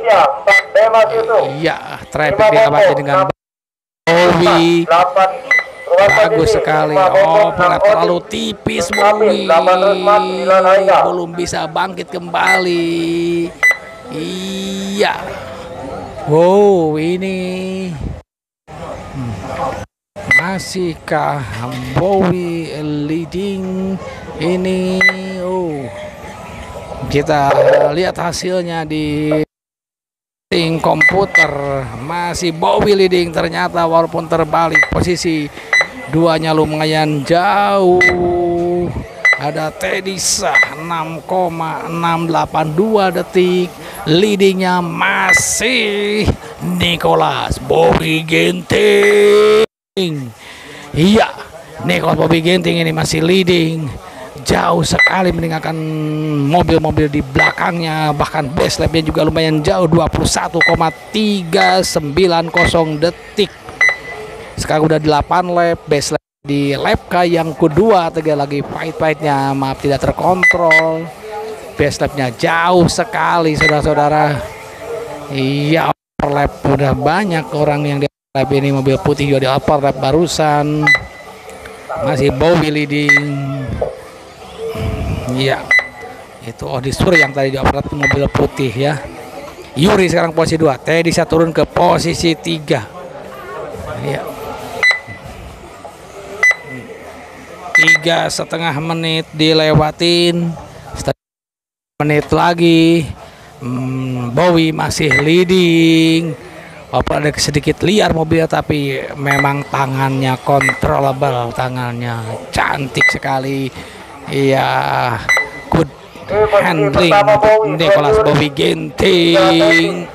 iya, traffic diawasi dengan Bowie. Bagus sekali. Oh, terlalu tipis Bowie. Belum bisa bangkit kembali. Iya. Wow, ini hmm. Masihkah Bowie leading ini? Oh, kita lihat hasilnya di tim komputer. Masih Bowie leading ternyata, walaupun terbalik posisi duanya lumayan jauh. Ada Teddy Sah enam koma enam delapan dua detik. Leadingnya masih Nicholas Bobby Ginting. Iya, Nicholas Bobby Ginting ini masih leading, jauh sekali meninggalkan mobil-mobil di belakangnya. Bahkan base lapnya juga lumayan jauh, dua puluh satu koma tiga sembilan nol detik. Sekarang udah delapan lap, base lap di lap K yang kedua. Tiga lagi fight-fightnya, maaf tidak terkontrol. Base lapnya jauh sekali saudara-saudara. Iya, overlap udah banyak orang yang di lap ini. Mobil putih juga di overlap barusan. Masih Bowie leading. Iya, itu Odi Surya yang tadi di overlap mobil putih ya. Yuri sekarang posisi dua, Teddy Sah turun ke posisi tiga. Iya. Tiga setengah menit dilewatin. menit lagi. hmm, Bowie masih leading. Walaupun ada sedikit liar mobilnya, tapi memang tangannya controllable, tangannya cantik sekali. Iya, good handling untuk Nicholas Bowie Ginting.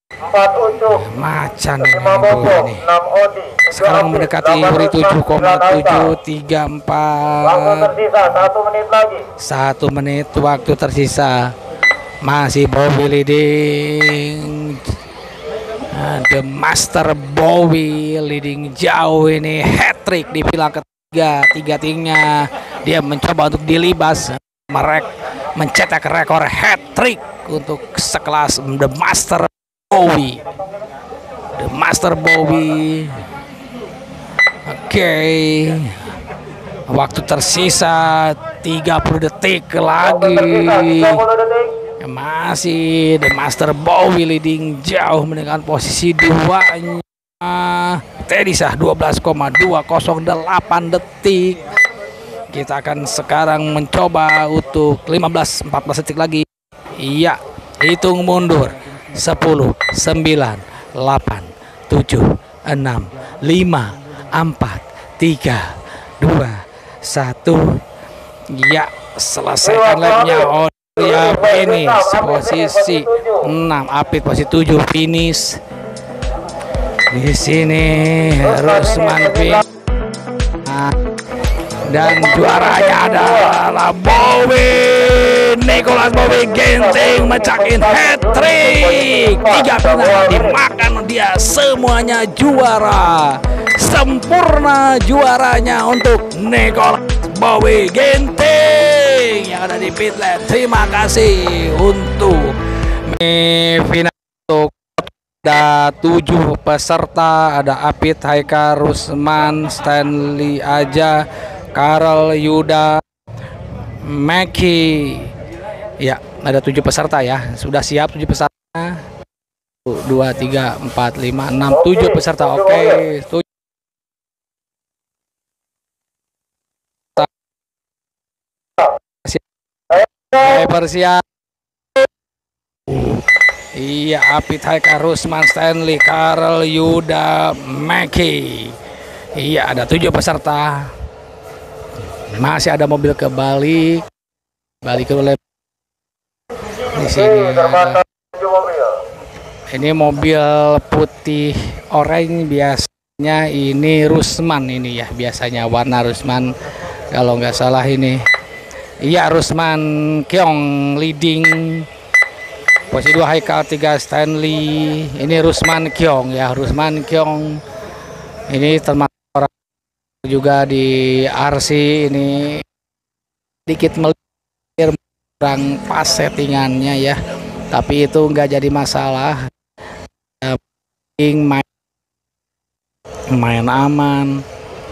Macan ini Bowie ini. Sekarang mendekati Yuri tujuh koma tujuh tiga empat. Satu menit waktu tersisa. Masih Bowie leading. The Master Bowie leading jauh ini, hat trick di pilar ketiga. Tiga tingnya dia mencoba untuk dilibas, merek mencetak rekor hat trick untuk sekelas The Master Bowie. The Master Bowie. Oke, okay. Waktu tersisa tiga puluh detik lagi. Masih The Master Bowie leading jauh dengan posisi duanya. Tadi sah dua belas koma dua nol delapan detik. Kita akan sekarang mencoba untuk lima belas empat belas detik lagi. Iya, hitung mundur. Sepuluh, sembilan, delapan, tujuh, enam, lima, empat, tiga, dua, satu. Ya, selesaikan lapnya. Oh ya, finish posisi enam, Apit posisi tujuh, finish. Di sini Rusman finish. Nah, dan juaranya adalah Bowie. Nicholas Bowie Ginting mecahin hat trick. Tiga final dimakan dia, semuanya juara. Sempurna juaranya untuk Nicholas Bowie Ginting yang ada di pit lane. Terima kasih untuk final. Untuk ada tujuh peserta, ada Apit, Haika, Rusman, Stanley Aja, Karel, Yuda, Maki. Ya, ada tujuh peserta ya. Sudah siap tujuh peserta. Dua, tiga, empat, lima, enam, tujuh peserta. Oke, tujuh. Persiap. Iya, Apit, Haika, Rusman, Stanley, Karel, Yuda, Maki. Iya, ada tujuh peserta. Masih ada mobil kebalik. Balik oleh di sini ada. Ini mobil putih oranye, biasanya ini Rusman ini ya, biasanya warna Rusman kalau nggak salah ini. Iya, Rusman Kyong leading. Posisi dua Haikal, tiga Stanley. Ini Rusman Kyong ya, Rusman Kyong. Ini termasuk orang juga di R C ini. Dikit melir, kurang pas settingannya ya. Tapi itu nggak jadi masalah. Main, main aman.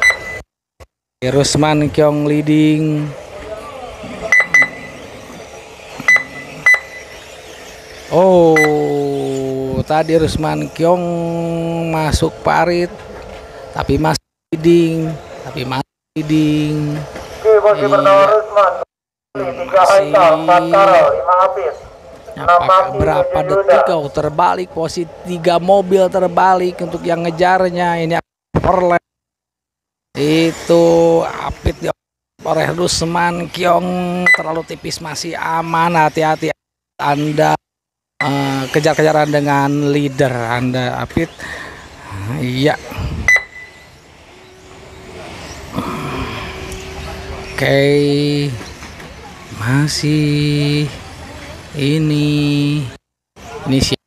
Rusman Kyong leading. Oh, tadi Rusman Kyong masuk parit, tapi masih leading, tapi masih leading. Iya. Apakah berapa detik kau terbalik, posisi tiga mobil terbalik untuk yang ngejarnya ini perlap. Itu Apit oleh Rusman Kyong terlalu tipis, masih aman, hati-hati Anda. Uh, kejar-kejaran dengan leader Anda, Apit. Iya. Oke, okay. Masih ini ini sih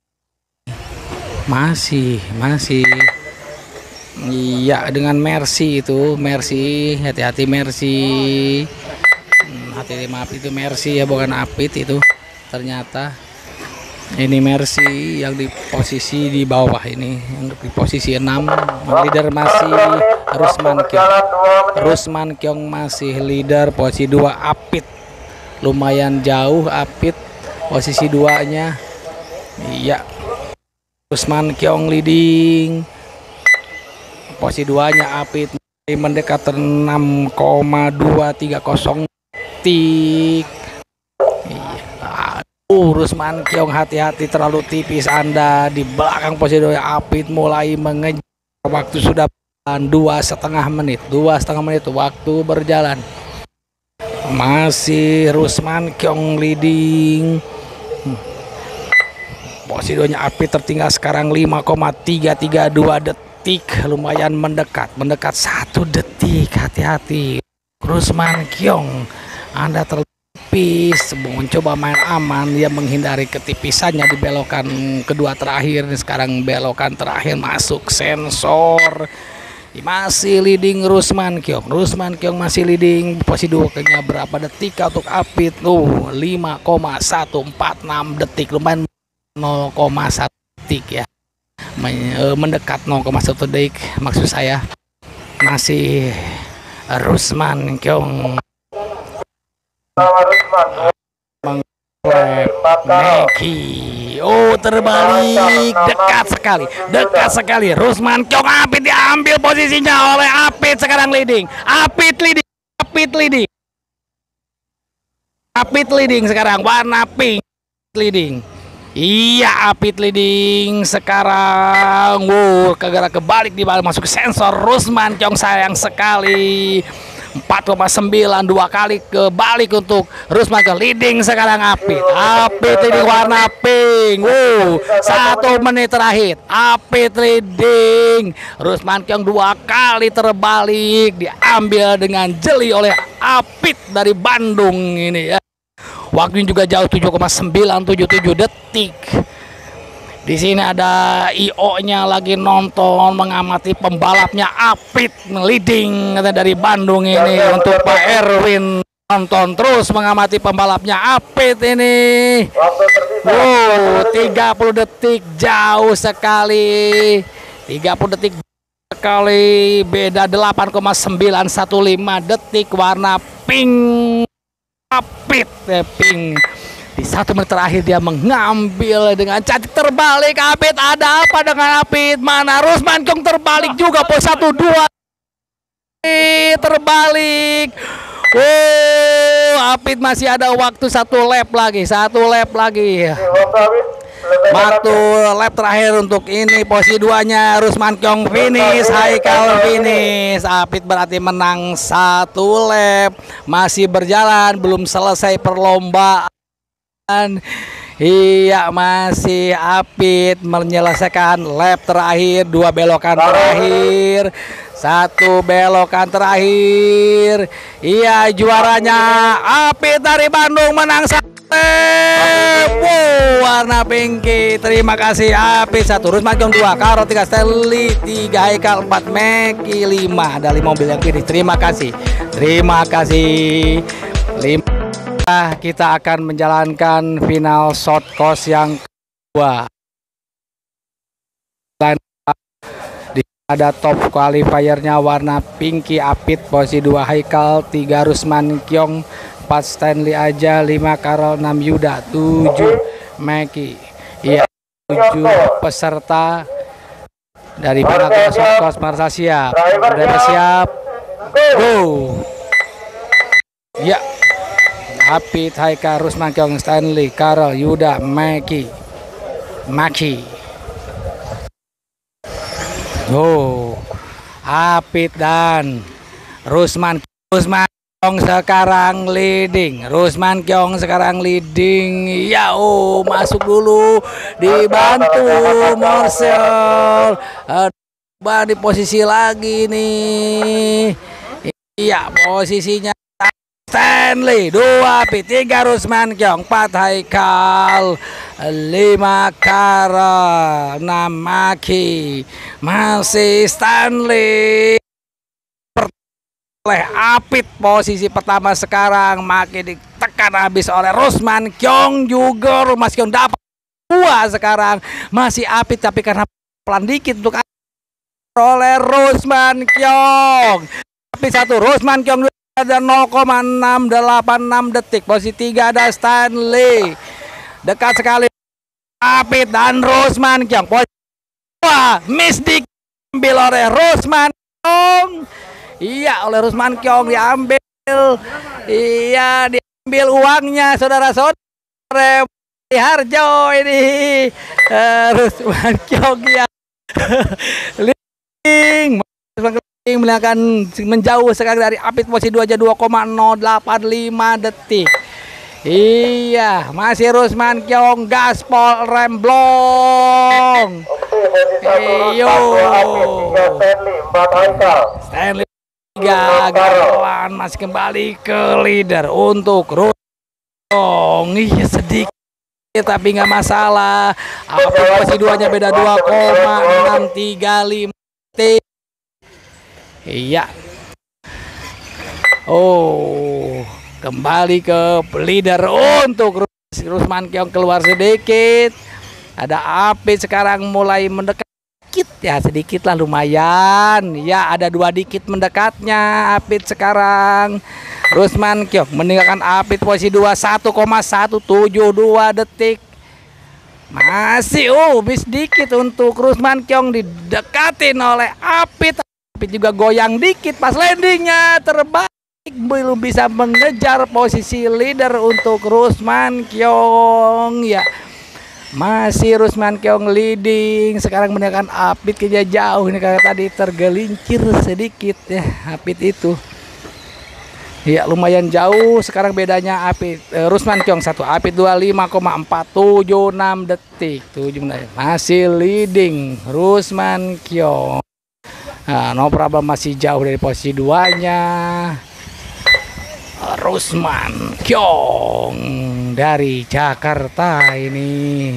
masih masih iya, dengan Mercy itu Mercy, hati-hati Mercy. hmm, hati-hati, maaf, itu Mercy ya, bukan Apit itu ternyata. Ini Mercy yang di posisi di bawah ini, yang di posisi enam. Leader masih Rusman Kyong. Rusman Kyong masih leader, posisi dua Apit. Lumayan jauh Apit posisi duanya. Iya. Rusman Kyong leading. Posisi duanya Apit mendekat enam koma dua tiga nol detik. Iya. Uh, Rusman Kyong hati-hati terlalu tipis Anda di belakang posisi dua. Apit mulai mengejar. Waktu sudah dua setengah menit, dua setengah menit waktu berjalan. Masih Rusman Kyong leading. Hmm. Posisi duanya Apit tertinggal sekarang lima koma tiga tiga dua detik, lumayan mendekat, mendekat satu detik. Hati-hati Rusman Kyong, Anda terlalu tipis, mencoba main aman, dia menghindari ketipisannya di belokan kedua terakhir. Sekarang belokan terakhir masuk sensor, masih leading Rusman Kyong. Rusman Kyong masih leading. Posisi dua kayaknya berapa detik untuk Apit? Uh, lima koma satu empat enam detik, lumayan nol koma satu detik ya, mendekat nol koma satu detik maksud saya. Masih Rusman Kyong Meki. Oh, terbalik, dekat sekali, dekat sekali. Rusman Kyong, Apit diambil posisinya oleh Apit, sekarang leading. Apit leading, Apit leading, Apit leading sekarang, warna pink leading. Iya, Apit leading sekarang. Wow, kegara kebalik di balik masuk sensor. Rusman Kyong sayang sekali. empat koma sembilan, dua kali kebalik untuk Rusman Kyong. Leading sekarang Apit. Apit leading warna pink. Wow, satu menit terakhir. Apit leading. Rusman Kyong dua kali terbalik, diambil dengan jeli oleh Apit dari Bandung ini ya. Waktunya juga jauh, tujuh koma sembilan tujuh tujuh detik. Di sini ada I O-nya lagi nonton, mengamati pembalapnya Apit leading dari Bandung ini. Untuk Pak Erwin nonton terus mengamati pembalapnya Apit ini. Wow, tiga puluh detik jauh sekali. tiga puluh detik sekali, beda delapan koma sembilan satu lima detik, warna pink. Apit eh, pink. Di satu menit terakhir dia mengambil dengan cantik, terbalik. Apit, ada apa dengan Apit? Mana Rusman Kyong terbalik juga, pos satu dua terbalik. Wow, Apit masih ada waktu satu lap lagi, satu lap lagi. Waktu lap terakhir untuk ini posisi duanya. Rusman Kyong finish, Haikal finish. Apit berarti menang satu lap. Masih berjalan, belum selesai perlombaan. Iya, masih Apit menyelesaikan lap terakhir, dua belokan terakhir, satu belokan terakhir. Iya, juaranya Apit dari Bandung menang satu lap. Wow, warna pinky. Terima kasih Apit. Satu Rusman Kyong, dua Karo, tiga Stanley, tiga Haikal, empat Meki, lima ada lima mobil yang kiri. Terima kasih, terima kasih. Lima. Kita akan menjalankan final short course yang kedua. Ada top qualifiernya warna pinky Apit, posisi dua Haikal, tiga Rusman Kyong, empat Stanley aja, lima Karo, enam Yuda, tujuh Meki. Iya, tujuh peserta dari final short course. Merasa siap, mereka siap, go. Ya, Apit, Haikal, Rusman Kyong, Stanley, Karo, Yuda, Meki, Maki. Oh, Apit dan Rusman Rusman Kyong sekarang leading. Rusman Kyong sekarang leading. Ya, oh, masuk dulu, dibantu Marcel. Uh, di posisi lagi nih. Iya, posisinya Stanley, dua Apit, tiga Rusman Kyong, empat Haikal, lima Kara, enam Maki. Masih Stanley oleh Apit posisi pertama sekarang. Maki ditekan habis oleh Rusman Kyong juga. Rusman Kyong dapat dua sekarang. Masih Apit tapi karena pelan dikit untuk oleh Rusman Kyong. Apit satu, Rusman Kyong ada nol koma enam delapan enam detik. Posisi tiga ada Stanley, dekat sekali Apit dan Rusman Kyong. Posisi dua miss diambil oleh Rusman Kyong. Iya, oleh Rusman Kyong diambil. Iya, diambil uangnya saudara-saudara. Harjo ini harus Mankyong ya leading melakukan menjauh sekarang dari Apit posisi dua aja dua koma nol delapan lima detik. Iya, masih Rusman Kyong gaspol remblong. Iyo Stanley tiga gawaan masih kembali ke leader untuk Rusman. Iya sedikit tapi nggak masalah. Apit posisi duanya beda dua koma enam tiga lima detik. Iya. Oh, kembali ke leader untuk Rusman Kyong keluar sedikit. Ada Apit sekarang mulai mendekat sedikit ya, sedikit lah lumayan. Ya, ada dua dikit mendekatnya Apit sekarang. Rusman Kyong meninggalkan Apit posisi dua satu koma satu tujuh dua detik. Masih oh sedikit untuk Rusman Kyong didekatin oleh Apit. Apit juga goyang dikit pas landingnya terbalik, belum bisa mengejar posisi leader untuk Rusman Kyong ya. Masih Rusman Kyong leading sekarang meninggalkan Apit kayaknya jauh ini karena tadi tergelincir sedikit ya Apit itu. Ya lumayan jauh sekarang bedanya Apit eh, Rusman Kyong satu Apit dua puluh lima koma empat tujuh enam detik. tujuh masih leading Rusman Kyong. Nah, no problem masih jauh dari posisi duanya. Rusman Kyong dari Jakarta ini.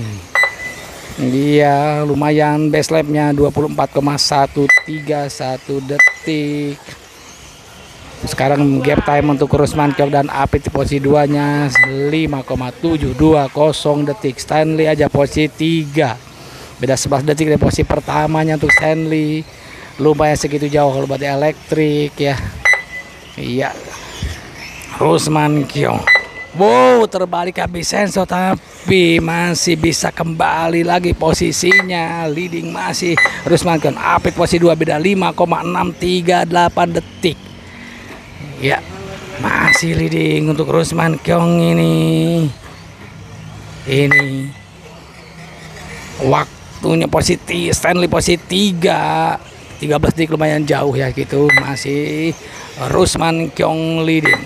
Dia lumayan base lapnya dua puluh empat koma satu tiga satu detik. Sekarang gap time untuk Rusman Kyong dan Apit di posisi duanya lima koma tujuh dua nol detik. Stanley aja posisi tiga. Beda sebelas detik dari posisi pertamanya untuk Stanley. Lumayan segitu jauh kalau buat elektrik ya. Iya. Rusman Kyong. Wow, terbalik habis sensor tapi masih bisa kembali lagi posisinya. Leading masih Rusman Kyong. Apit posisi dua beda lima koma enam tiga delapan detik. Ya, masih leading untuk Rusman Kyong ini. Ini waktunya posisi Stanley posisi tiga tiga belas detik lumayan jauh ya gitu. Masih Rusman Kyong leading.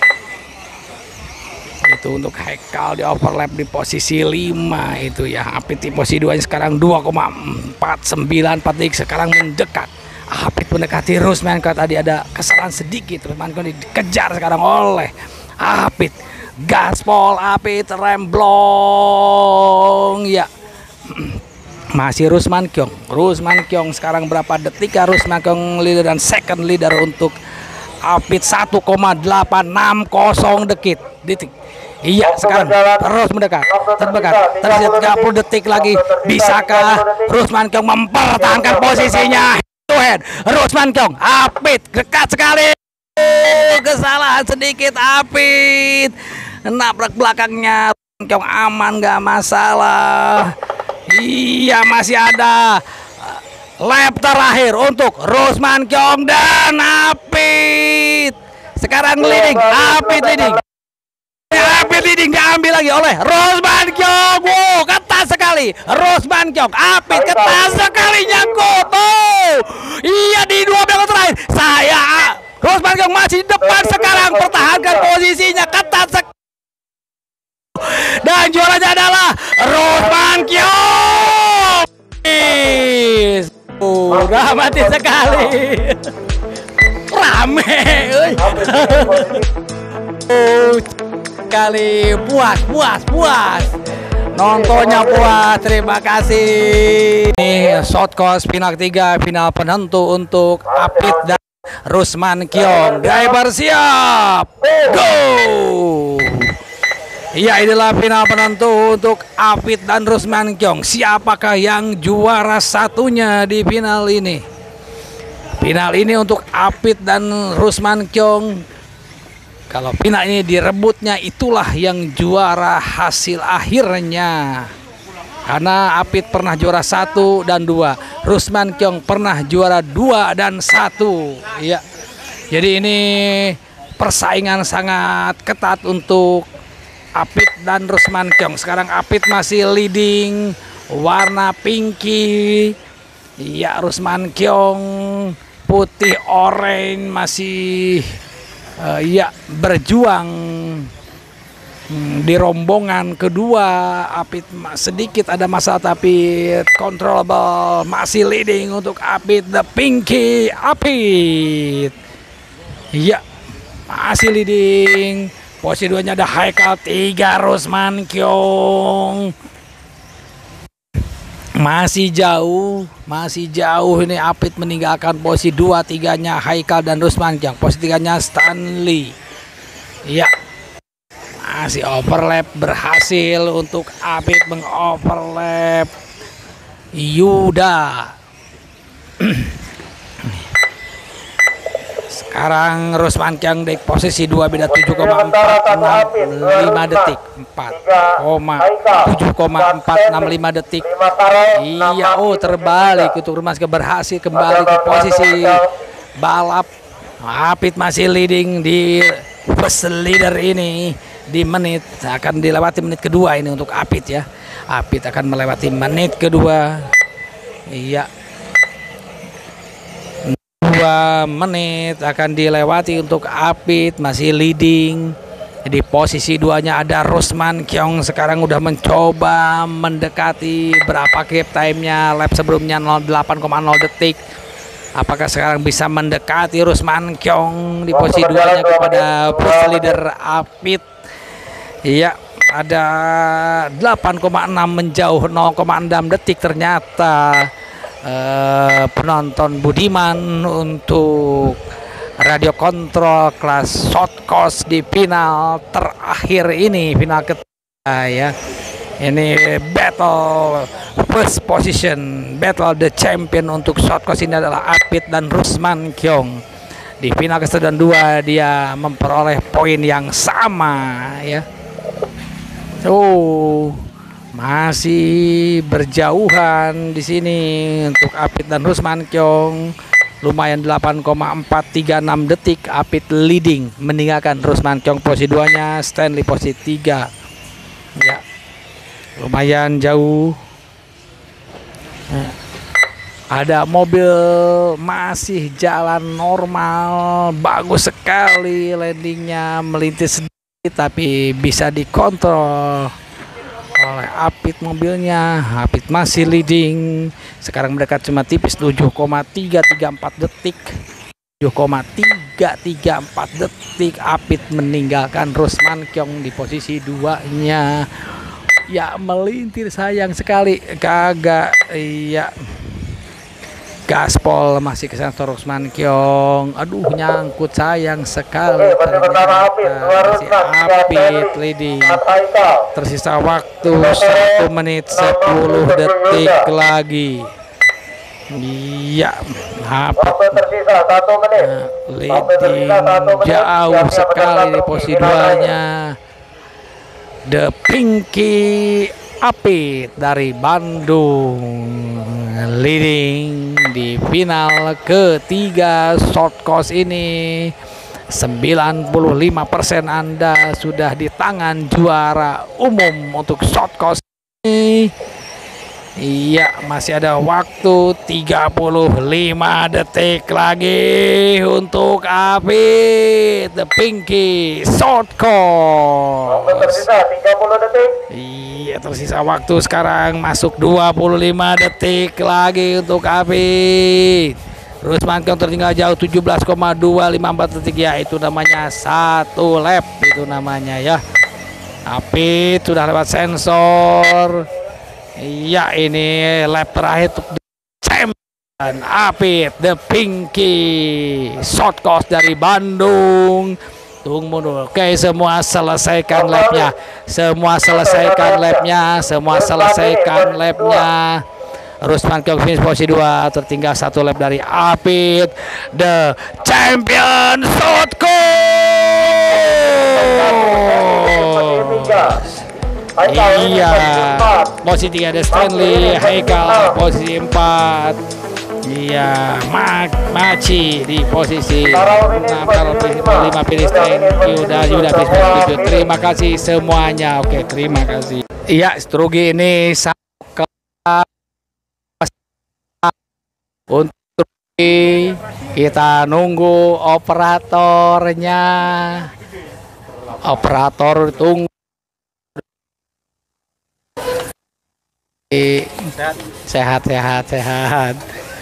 Itu untuk Haikal di overlap di posisi lima itu ya. Apit di posisi dua sekarang dua koma empat sembilan empat detik sekarang mendekat. Apit mendekati Rusman Kyong. Tadi ada kesalahan sedikit, Rusman Kyong dikejar sekarang oleh Apit. Gaspol Apit remblong ya. Masih Rusman Kyong. Rusman Kyong sekarang berapa detik ya Rusman Kyong leader dan second leader untuk Apit satu koma delapan enam nol detik. Detik. Iya sekarang terus mendekat, terdekat, tersisa tiga puluh detik lagi. Bisakah Rusman Kyong mempertahankan posisinya? Head Rusman Kyong, Apit dekat sekali. Kesalahan sedikit Apit. Nabrak belakangnya Rusman Kyong aman nggak masalah. Iya masih ada lap terakhir untuk Rusman Kyong dan Apit. Sekarang leading, Apit leading. Apit leading diambil lagi oleh Rusman Kyong. Wow, ketat sekali Rusman Kyong. Apit ketat sekali nyangkut. Oh, iya di dua belakang terakhir. Saya Rusman Kyong masih di depan sekarang. Pertahankan posisinya ketat sekali. Dan juaranya adalah Rusman Kyong. Oh, dramatis sekali. Rame. Oh, kali puas puas puas nontonnya puas. Terima kasih. Ini short course final tiga, final penentu untuk Apit dan Rusman Kyong. Driver siap, go. Ya inilah final penentu untuk Apit dan Rusman Kyong. Siapakah yang juara satunya di final ini? Final ini untuk Apit dan Rusman Kyong. Kalau final ini direbutnya itulah yang juara hasil akhirnya. Karena Apit pernah juara satu dan dua, Rusman Kyong pernah juara dua dan satu. Ya, jadi ini persaingan sangat ketat untuk Apit dan Rusman Kyong. Sekarang Apit masih leading warna pinky. Ya, Rusman Kyong putih orange masih uh, ya berjuang hmm, di rombongan kedua. Apit sedikit ada masalah tapi controllable, masih leading untuk Apit the pinky. Apit ya masih leading. Posisi duanya ada Haikal, tiga Rusman Kyong. Masih jauh, masih jauh ini Apit meninggalkan posisi dua, tiganya Haikal dan Rusman Kyong. Posisi tiganya Stanley. Ya, masih overlap, berhasil untuk Apit mengoverlap Yuda. Sekarang Rusman Kyong di posisi dua, beda tujuh koma empat enam lima detik, empat koma tujuh koma empat enam lima detik. Iya, oh terbalik untuk Rusman Kyong, berhasil kembali ke posisi balap. Apit masih leading di first leader ini di menit, akan dilewati menit kedua ini untuk Apit ya. Apit akan melewati menit kedua. Iya, dua menit akan dilewati untuk Apit, masih leading. Di posisi duanya ada Rusman Kyong, sekarang udah mencoba mendekati berapa gap time-nya lap sebelumnya delapan koma nol detik. Apakah sekarang bisa mendekati Rusman Kyong di posisi duanya kepada first leader Apit? Iya, ada delapan koma enam menjauh nol koma enam detik ternyata. Uh, penonton budiman untuk radio kontrol kelas short course di final terakhir ini, final ketiga ya. Ini battle first position, battle the champion untuk short course ini adalah Apit dan Rusman Kyong. Di final ke satu dan dua dia memperoleh poin yang sama ya. Oh, masih berjauhan di sini untuk Apit dan Rusman Kyong. Lumayan delapan koma empat tiga enam detik. Apit leading meninggalkan Rusman Kyong posisi duanya, Stanley posisi tiga. Ya, lumayan jauh. Ada mobil masih jalan normal, bagus sekali landingnya, melintis sedikit tapi bisa dikontrol oleh Apit mobilnya. Apit masih leading, sekarang mendekat cuma tipis tujuh koma tiga tiga empat detik, tujuh koma tiga tiga empat detik. Apit meninggalkan Rusman Kyong di posisi duanya. Ya, melintir sayang sekali, kagak ya. Gaspol masih ke sensor Rusman Kyong. Aduh, nyangkut sayang sekali. Ternyata masih Apit leading. Tersisa waktu satu menit sepuluh detik lagi. Iya, Apit nah, leading jauh sekali di posisi duanya. The Pinky Apit dari Bandung leading di final ketiga short course ini. Sembilan puluh lima persen Anda sudah di tangan juara umum untuk short course ini. Iya, masih ada waktu tiga puluh lima detik lagi untuk Apit The Pinky short course. Tersisa tiga puluh detik. Iya, tersisa waktu sekarang masuk dua puluh lima detik lagi untuk Apit. Rusman Kyong tertinggal jauh tujuh belas koma dua lima empat detik ya, itu namanya satu lap, itu namanya ya. Apit sudah lewat sensor. Iya, ini lap terakhir untuk champion Apit The Pinky short course dari Bandung. Tunggu dulu. Oke, semua selesaikan lapnya. Semua selesaikan lapnya. Semua selesaikan lapnya. Rusman Kyong finish posisi dua, tertinggal satu lap dari Apit The Champion short course. Iya, posisi tiga ada Stanley, Haikal posisi empat. Iya, Mak Maci di posisi enam kalau lima finish. Thank you dan Yuda tujuh. Terima kasih semuanya. Oke, terima kasih. Iya, Strugi ini satu kelas untuk kita nunggu operatornya. Operator tunggu. Sehat, sehat, sehat.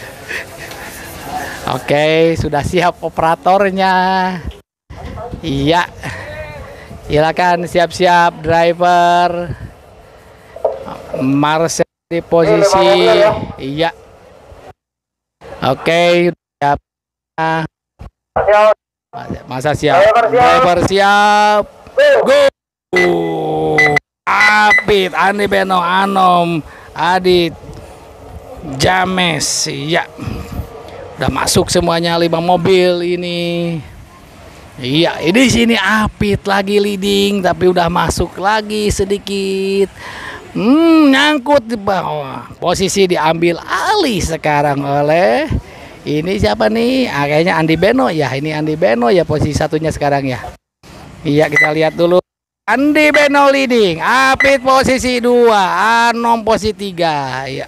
Oke, sudah siap operatornya. Iya. Silakan siap-siap driver. Marcel di posisi. Iya. Oke, siap. Masa siap. Driver siap. Go. Apit, Andi Beno, Anom, Adit, James. Iya. Udah masuk semuanya lima mobil ini. Iya, ini sini Apit lagi leading tapi udah masuk lagi sedikit. Hmm, nyangkut di bawah. Posisi diambil alih sekarang oleh ini siapa nih? Ah, kayaknya Andi Beno ya. Ini Andi Beno ya posisi satunya sekarang ya. Iya, kita lihat dulu. Andi Beno leading, Apit posisi dua, Anom posisi tiga. Iya.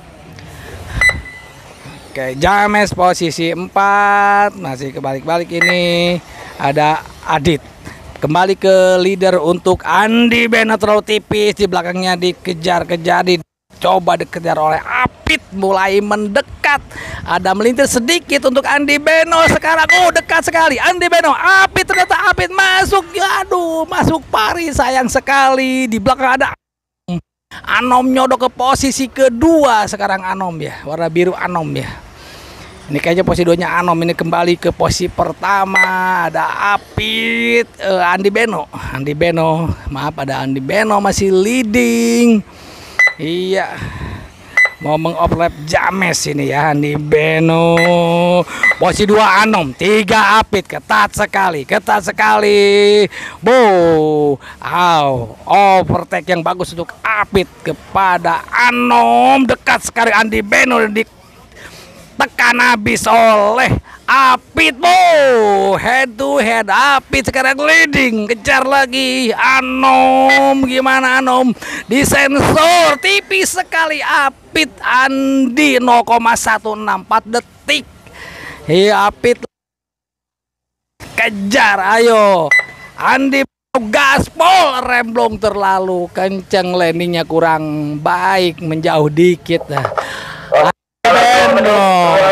Oke, James posisi empat, masih kebalik-balik ini. Ada Adit. Kembali ke leader untuk Andi Beno terlalu tipis, di belakangnya dikejar-kejar, dicoba dikejar oleh Apit, mulai mendekat. Ada melintir sedikit untuk Andi Beno sekarang. Oh, dekat sekali Andi Beno. Apit, ternyata Apit masuk. Aduh, masuk pari, sayang sekali. Di belakang ada Anom nyodok ke posisi kedua sekarang Anom ya. Warna biru Anom ya. Ini kayaknya posisi duanya Anom, ini kembali ke posisi pertama. Ada Apit, uh, Andi Beno. Andi Beno, maaf ada Andi Beno masih leading. Iya. Mau mengoplap James ini ya. Andi Beno. Posisi dua Anom, tiga Apit. Ketat sekali, ketat sekali. Bow. Aw, overtake yang bagus untuk Apit kepada Anom. Dekat sekali Andi Beno di tekan habis oleh Apit. Bow, head to head. Apit sekarang leading, kejar lagi Anom. Gimana Anom? Di sensor tipis sekali Apit. Andi nol koma satu enam empat detik. Iya, Apit kejar, ayo Andi gaspol, remblong terlalu kenceng, landingnya kurang baik, menjauh dikit. Beno.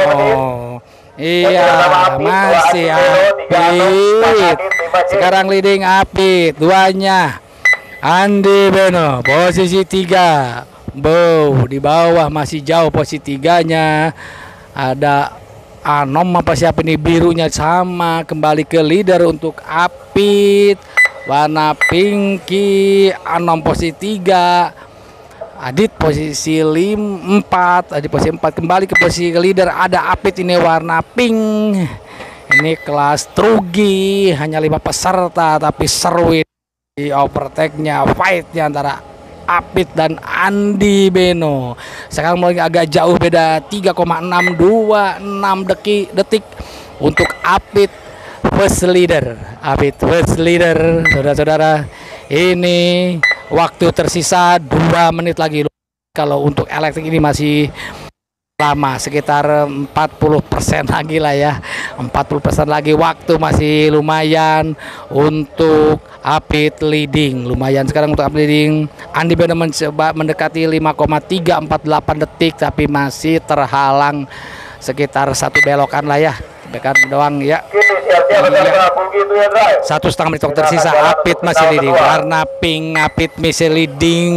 Iya, masih Apit. Sekarang leading Apit, duanya Andi Beno, posisi tiga. Bow, di bawah masih jauh posisi tiganya. Ada Anom apa siapa ini birunya sama, kembali ke leader untuk Apit. Warna pinky, Anom posisi tiga. Adit posisi lima, empat, Adit posisi empat, kembali ke posisi leader. Ada Apit ini warna pink. Ini kelas Trugi, hanya lima peserta tapi seru di overtake-nya, fight-nya antara Apit dan Andi Beno. Sekarang mulai agak jauh, beda tiga koma enam dua enam detik detik untuk Apit first leader. Apit first leader, saudara-saudara. Ini waktu tersisa dua menit lagi. Kalau untuk elektrik ini masih lama, sekitar empat puluh persen lagi lah ya. empat puluh persen lagi, waktu masih lumayan untuk Apit leading. Lumayan sekarang untuk Apit leading. Andi Beno mencoba mendekati lima koma tiga empat delapan detik tapi masih terhalang sekitar satu belokan lah ya. Belokan doang ya. Satu setengah menit waktu tersisa. Apit masih leading, warna pink. Apit masih leading.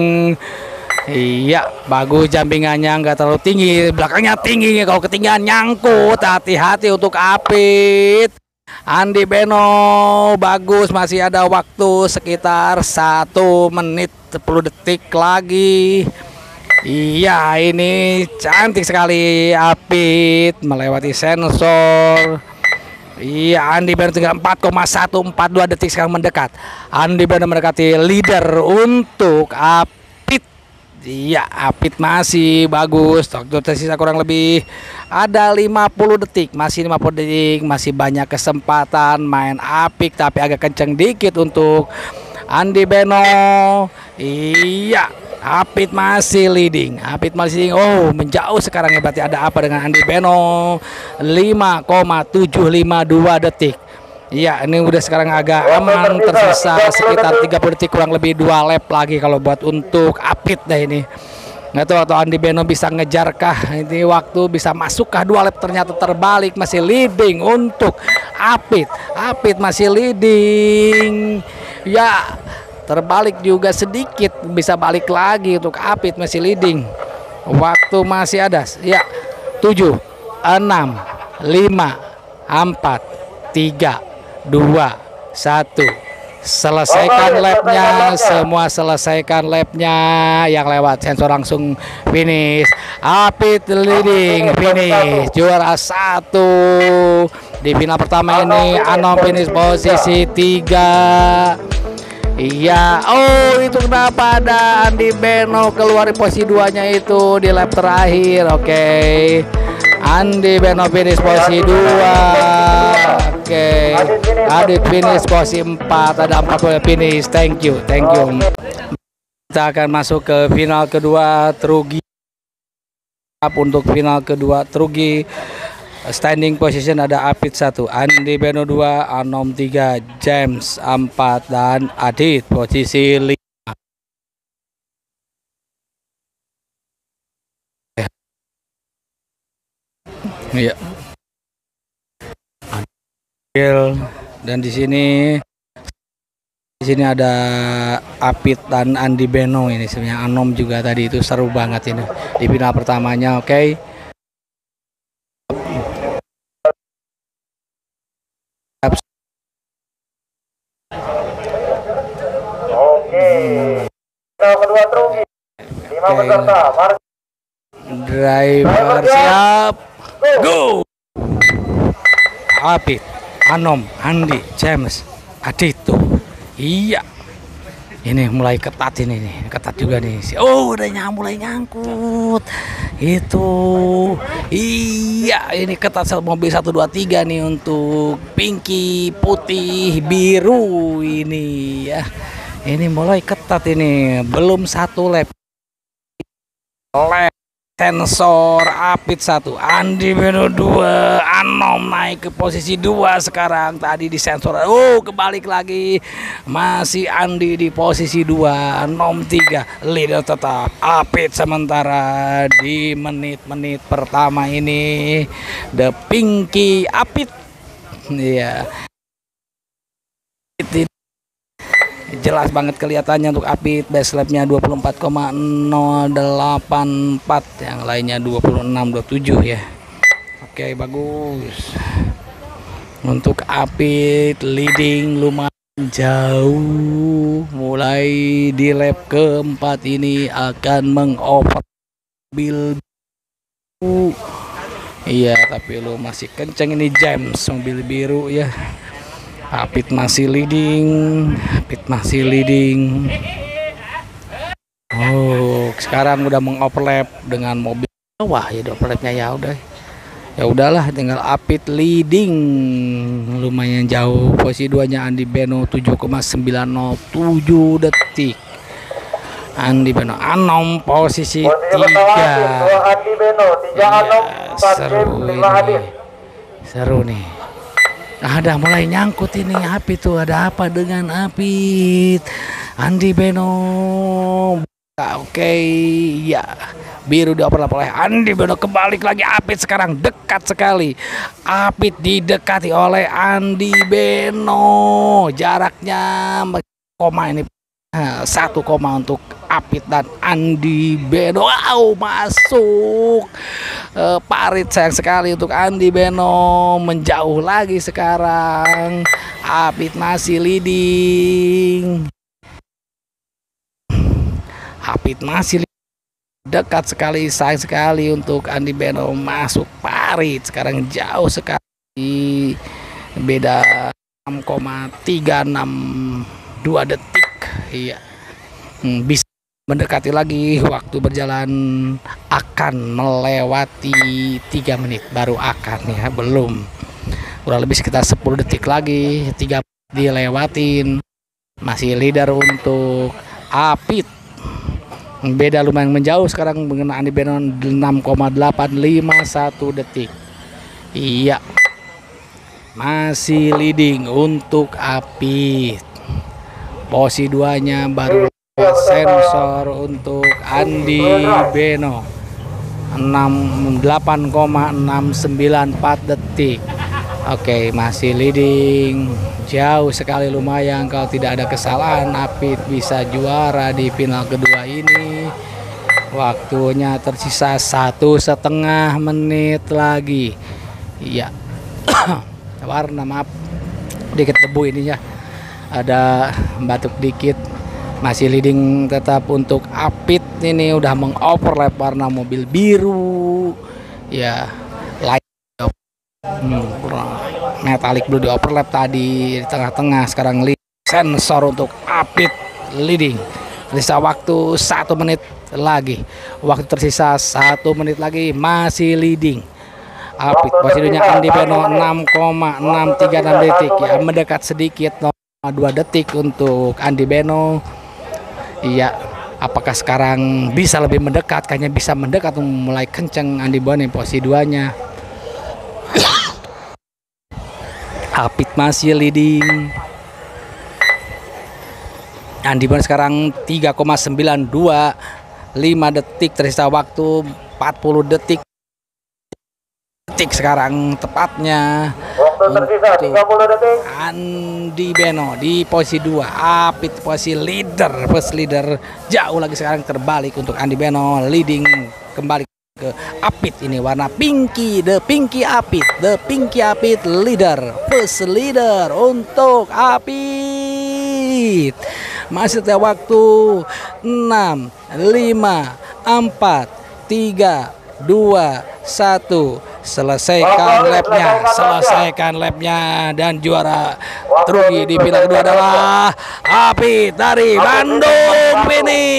Iya, bagus jampingannya, nggak terlalu tinggi, belakangnya tinggi. Kalau ketinggian nyangkut, hati-hati untuk Apit. Andi Beno bagus, masih ada waktu sekitar satu menit sepuluh detik lagi. Iya, ini cantik sekali Apit melewati sensor. Iya, Andi Beno tinggal empat koma satu empat dua detik sekarang mendekat. Andi Beno mendekati leader untuk Apit. Iya, Apit masih bagus. Waktu tersisa kurang lebih ada lima puluh detik. Masih lima puluh detik, masih banyak kesempatan main Apik tapi agak kenceng dikit untuk Andi Beno. Iya, Apit masih leading. Apit masih leading. Oh, menjauh sekarang ya, berarti ada apa dengan Andi Beno? lima koma tujuh lima dua detik. Iya, ini udah sekarang agak aman, tersisa sekitar tiga puluh detik, kurang lebih dua lap lagi kalau buat untuk Apit dah ini. Nggak tahu atau Andi Beno bisa ngejarkah ini waktu, bisa masukkah dua lap, ternyata terbalik, masih leading untuk Apit. Apit masih leading. Ya, terbalik juga sedikit, bisa balik lagi untuk Apit, masih leading. Waktu masih ada. Ya, tujuh, enam, lima, empat, tiga, dua, satu. Selesaikan lapnya, semua selesaikan lapnya. Yang lewat sensor langsung finish. Apit leading, finish, juara satu di final pertama ini. Anom finish posisi tiga. Iya, oh itu kenapa ada Andi Beno keluar di posisi duanya itu di lap terakhir. Oke, okay. Andi Beno finish posisi dua. Oke, okay. Adit finish posisi empat. Ada empat puluh finish. Thank you, thank you. Kita akan masuk ke final kedua Trugi. Untuk final kedua Trugi, standing position ada Apit satu, Andi Beno dua, Anom tiga, James empat, dan Adit posisi lima. Iya. Dan di sini di sini ada Apit dan Andi Beno ini, sebenarnya Anom juga tadi itu seru banget ini di final pertamanya. Oke. Okay. Oke. Final kedua Trugi. Lima peserta. Driver siap. Go. Apit, Anom, Andi, James, Adit tuh. Iya. Ini mulai ketat ini nih, ketat juga nih. Oh, udah nyam, mulai nyangkut. Itu. Iya, ini ketat mobil satu dua tiga nih untuk pinky, putih, biru ini ya. Ini mulai ketat ini. Belum satu lap. Lap sensor Apit satu, Andi Beno dua, Anom naik ke posisi dua sekarang. Tadi di sensor, oh kebalik lagi, masih Andi di posisi dua, Anom tiga, leader tetap Apit sementara di menit-menit pertama ini. The Pinky Apit, ya. Yeah. Jelas banget kelihatannya untuk Apit, base lapnya dua puluh empat koma nol delapan empat, yang lainnya dua puluh enam dua puluh tujuh ya. Oke, bagus untuk Apit, leading lumayan jauh. Mulai di lap keempat ini akan mengoper mobil. Iya, tapi lu masih kenceng ini James, mobil biru ya. Apit masih leading, Apit masih leading. Oh, sekarang udah mengoverlap dengan mobil. Wah, ya overlapnya ya udah. Ya udahlah, tinggal Apit leading lumayan jauh. Posisi duanya Andi Beno tujuh koma sembilan nol tujuh detik. Andi Beno, Anom posisi tiga. Andi Beno, tiga Anom, empat James, lima Adit. Seru nih. Ada mulai nyangkut ini Apit tuh, ada apa dengan Apit? Andi Beno. Oke, okay. Ya. Biru dioper oleh Andi Beno, kebalik lagi Apit sekarang dekat sekali. Apit didekati oleh Andi Beno. Jaraknya koma ini satu koma untuk Apit dan Andi Beno. Wow, masuk uh, parit, sayang sekali untuk Andi Beno. Menjauh lagi sekarang. Apit masih leading. Apit masih leading. Dekat sekali, sayang sekali untuk Andi Beno masuk parit. Sekarang jauh sekali. Beda enam koma tiga enam dua detik. Iya. Hmm, bisa mendekati lagi, waktu berjalan akan melewati tiga menit, baru akan ya, belum, kurang lebih sekitar sepuluh detik lagi, tiga dilewatin. Masih leader untuk Apit, beda lumayan menjauh sekarang dengan Andi Beno enam koma delapan lima satu detik. Iya, masih leading untuk Apit. Posisi duanya baru sensor untuk Andi Beno delapan koma enam sembilan empat detik. Oke, masih leading jauh sekali, lumayan. Kalau tidak ada kesalahan, Apit bisa juara di final kedua ini. Waktunya tersisa satu setengah menit lagi. Iya, warna maaf dikit debu ininya, ada batuk dikit. Masih leading tetap untuk Apit, ini udah mengoverlap warna mobil biru ya, light hmm, metalik blue di overlap tadi di tengah-tengah. Sekarang lead sensor untuk Apit leading. Tersisa waktu satu menit lagi, waktu tersisa satu menit lagi, masih leading Apit. Posisinya Andi Beno enam koma enam tiga enam detik ya, mendekat sedikit dua detik untuk Andi Beno. Iya, apakah sekarang bisa lebih mendekat? Kayaknya bisa mendekat, mulai kenceng Andi Beno posisi duanya. Apit masih leading. Andi Beno sekarang tiga koma sembilan dua lima detik, tersisa waktu empat puluh detik. Detik sekarang tepatnya untuk Andi Beno di posisi dua, Apit posisi leader, first leader. Jauh lagi sekarang terbalik untuk Andi Beno, leading kembali ke Apit. Ini warna pinky, the pinky Apit, the pinky Apit leader, first leader untuk Apit. Masih ada waktu enam, lima, empat, tiga, dua, satu. Selesaikan lapnya, selesaikan lapnya, dan juara Trugi di final kedua adalah Apit dari Bandung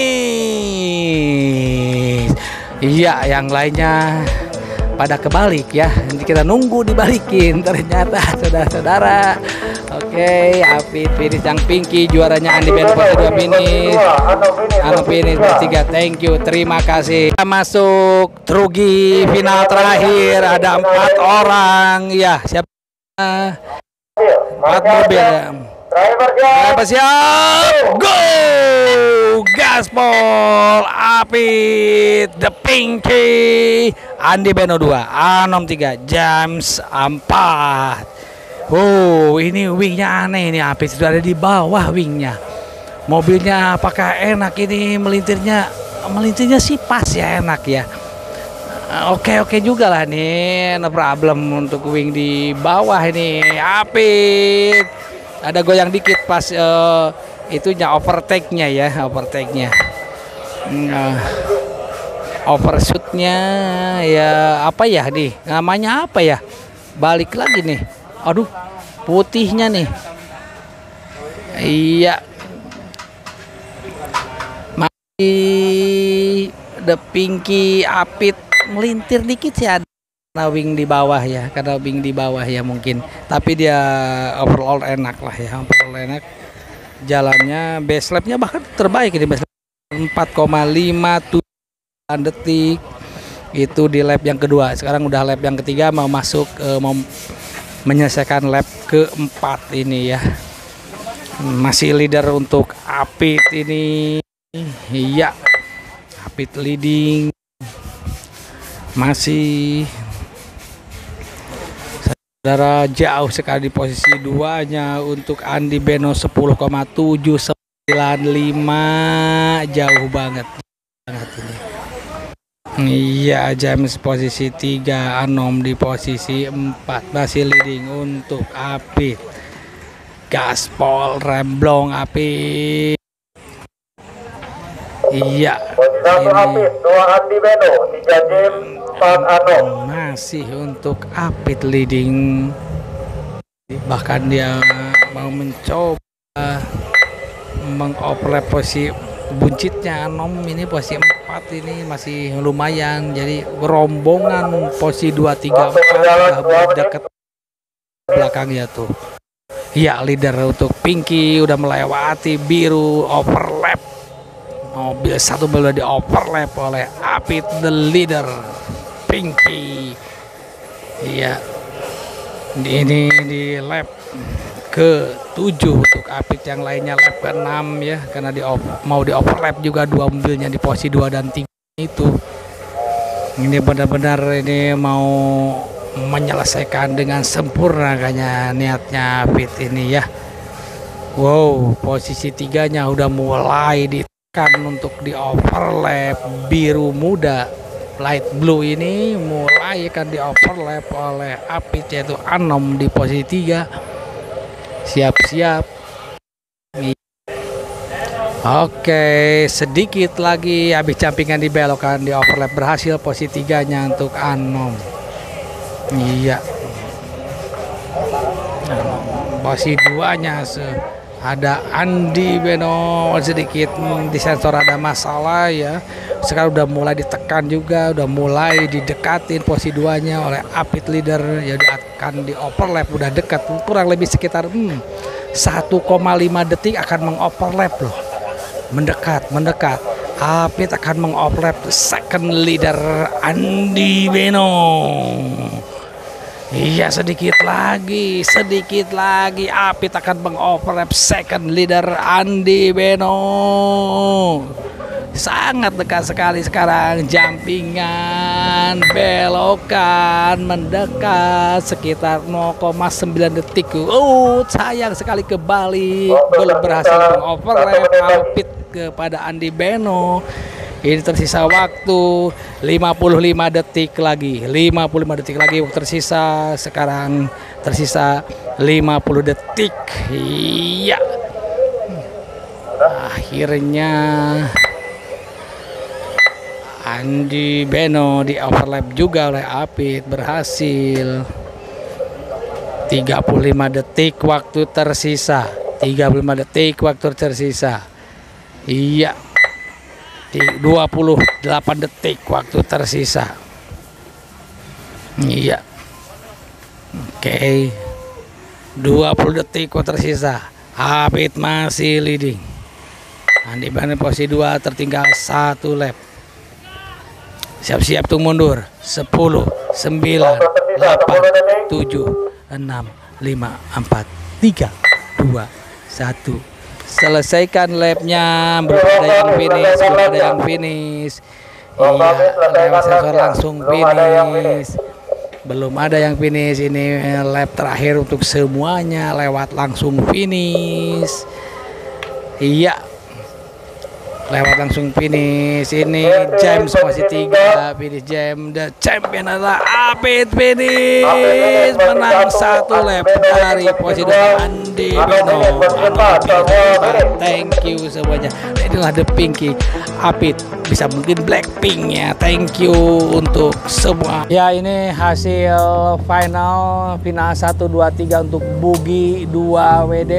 finish. Iya, yang lainnya pada kebalik ya, nanti kita nunggu dibalikin ternyata saudara-saudara. Oke, Apit finish yang pinky, juaranya Andi Beno posisi dua finish, Ano finish tiga. Thank you, terima kasih. Kita masuk Trugi final terakhir, ada empat orang ya, siapa? Empat mobil ya. Driver siap, go! Gaspol, Apit, the pinky, Andi Beno dua, Anom tiga, James empat. Oh, ini wingnya aneh ini, Apit sudah ada di bawah wingnya. Mobilnya apakah enak ini melintirnya? Melintirnya sih pas ya, enak ya. Oke oke juga lah nih, no problem untuk wing di bawah ini. Apit ada goyang dikit pas uh, itunya overtake-nya ya, overtake-nya. Uh, overshoot-nya ya, apa ya nih? Namanya apa ya? Balik lagi nih. Aduh, putihnya nih. Iya. Masih the pinky Apit melintir dikit sih, ada karena wing di bawah ya, karena wing di bawah ya mungkin. Tapi dia overall enak lah ya, overall enak. Jalannya base lapnya bahkan terbaik ini, base lap empat koma lima tujuh detik itu di lap yang kedua. Sekarang udah lap yang ketiga, mau masuk uh, mau menyelesaikan lap keempat ini ya. Masih leader untuk Apit ini. Iya, Apit leading. Masih saudara jauh sekali di posisi duanya untuk Andi Beno sepuluh koma tujuh sembilan lima, jauh banget banget ini. Iya, James posisi tiga, Anom di posisi empat, masih leading untuk Apit. Gaspol remblong Apit. Iya, ini masih untuk Apit leading. Bahkan dia mau mencoba mengoperasi posisi buncitnya Anom ini posisi empat ini masih lumayan, jadi rombongan posisi dua tiga empat sudah berdekat belakangnya tuh. Ya, leader untuk Pinky udah melewati biru, overlap mobil satu mobil di overlap oleh Apit, the leader Pinky. Iya, ini di lap ke tujuh untuk Apit, yang lainnya lap ke enam ya, karena di mau di overlap juga dua mobilnya di posisi dua dan tiga itu. Ini benar-benar ini mau menyelesaikan dengan sempurna kayaknya niatnya Apit ini ya. Wow, posisi tiganya udah mulai ditekan untuk di overlap biru muda. Light blue ini mulai kan di overlap oleh Apit, yaitu Anom di posisi tiga. Siap-siap. Oke, sedikit lagi habis campingan di belokan di overlap, berhasil posisi tiganya untuk Anom. Iya. Posisi duanya ada Andi Beno, sedikit di sensor ada masalah ya. Sekarang udah mulai ditekan juga, udah mulai didekatin posisi duanya oleh Apit leader ya, akan di overlap, udah dekat kurang lebih sekitar hmm, satu koma lima detik akan mengoverlap loh. Mendekat, mendekat. Apit akan mengoverlap second leader Andi Beno. Iya, sedikit lagi, sedikit lagi Apit akan mengoverlap second leader Andi Beno. Sangat dekat sekali sekarang, jumpingan, belokan, mendekat sekitar nol koma sembilan detik. Oh, sayang sekali kembali belum berhasil mengoverlap Apit kepada Andi Beno. Ini tersisa waktu lima puluh lima detik lagi, lima puluh lima detik lagi waktu tersisa. Sekarang tersisa lima puluh detik. Iya. Akhirnya Andi Beno di overlap juga oleh Apit, berhasil. tiga puluh lima detik waktu tersisa. tiga puluh lima detik waktu tersisa. Iya. dua puluh delapan detik waktu tersisa. Iya. Oke. dua puluh detik waktu tersisa. Apit masih leading. Andi Beno posisi dua, tertinggal satu lap. Siap-siap tuh mundur. sepuluh, sembilan, delapan, tujuh, enam, lima, empat, tiga, dua, satu. Selesaikan lapnya. Belum ada yang finish, belum ada yang finish. Iya, lewat sensor langsung finish. Belum ada yang finish. Ini lap terakhir untuk semuanya, lewat langsung finish. Iya, lewat langsung finish. Ini James posisi tiga, finish James. The champion adalah Apit, finish menang satu lap dari posisi dua Andi Beno. Thank you semuanya. Inilah The Pinky Apit, bisa mungkin Blackpink ya. Thank you untuk semua. Ya, ini hasil final final satu dua tiga untuk Bugi dua W D.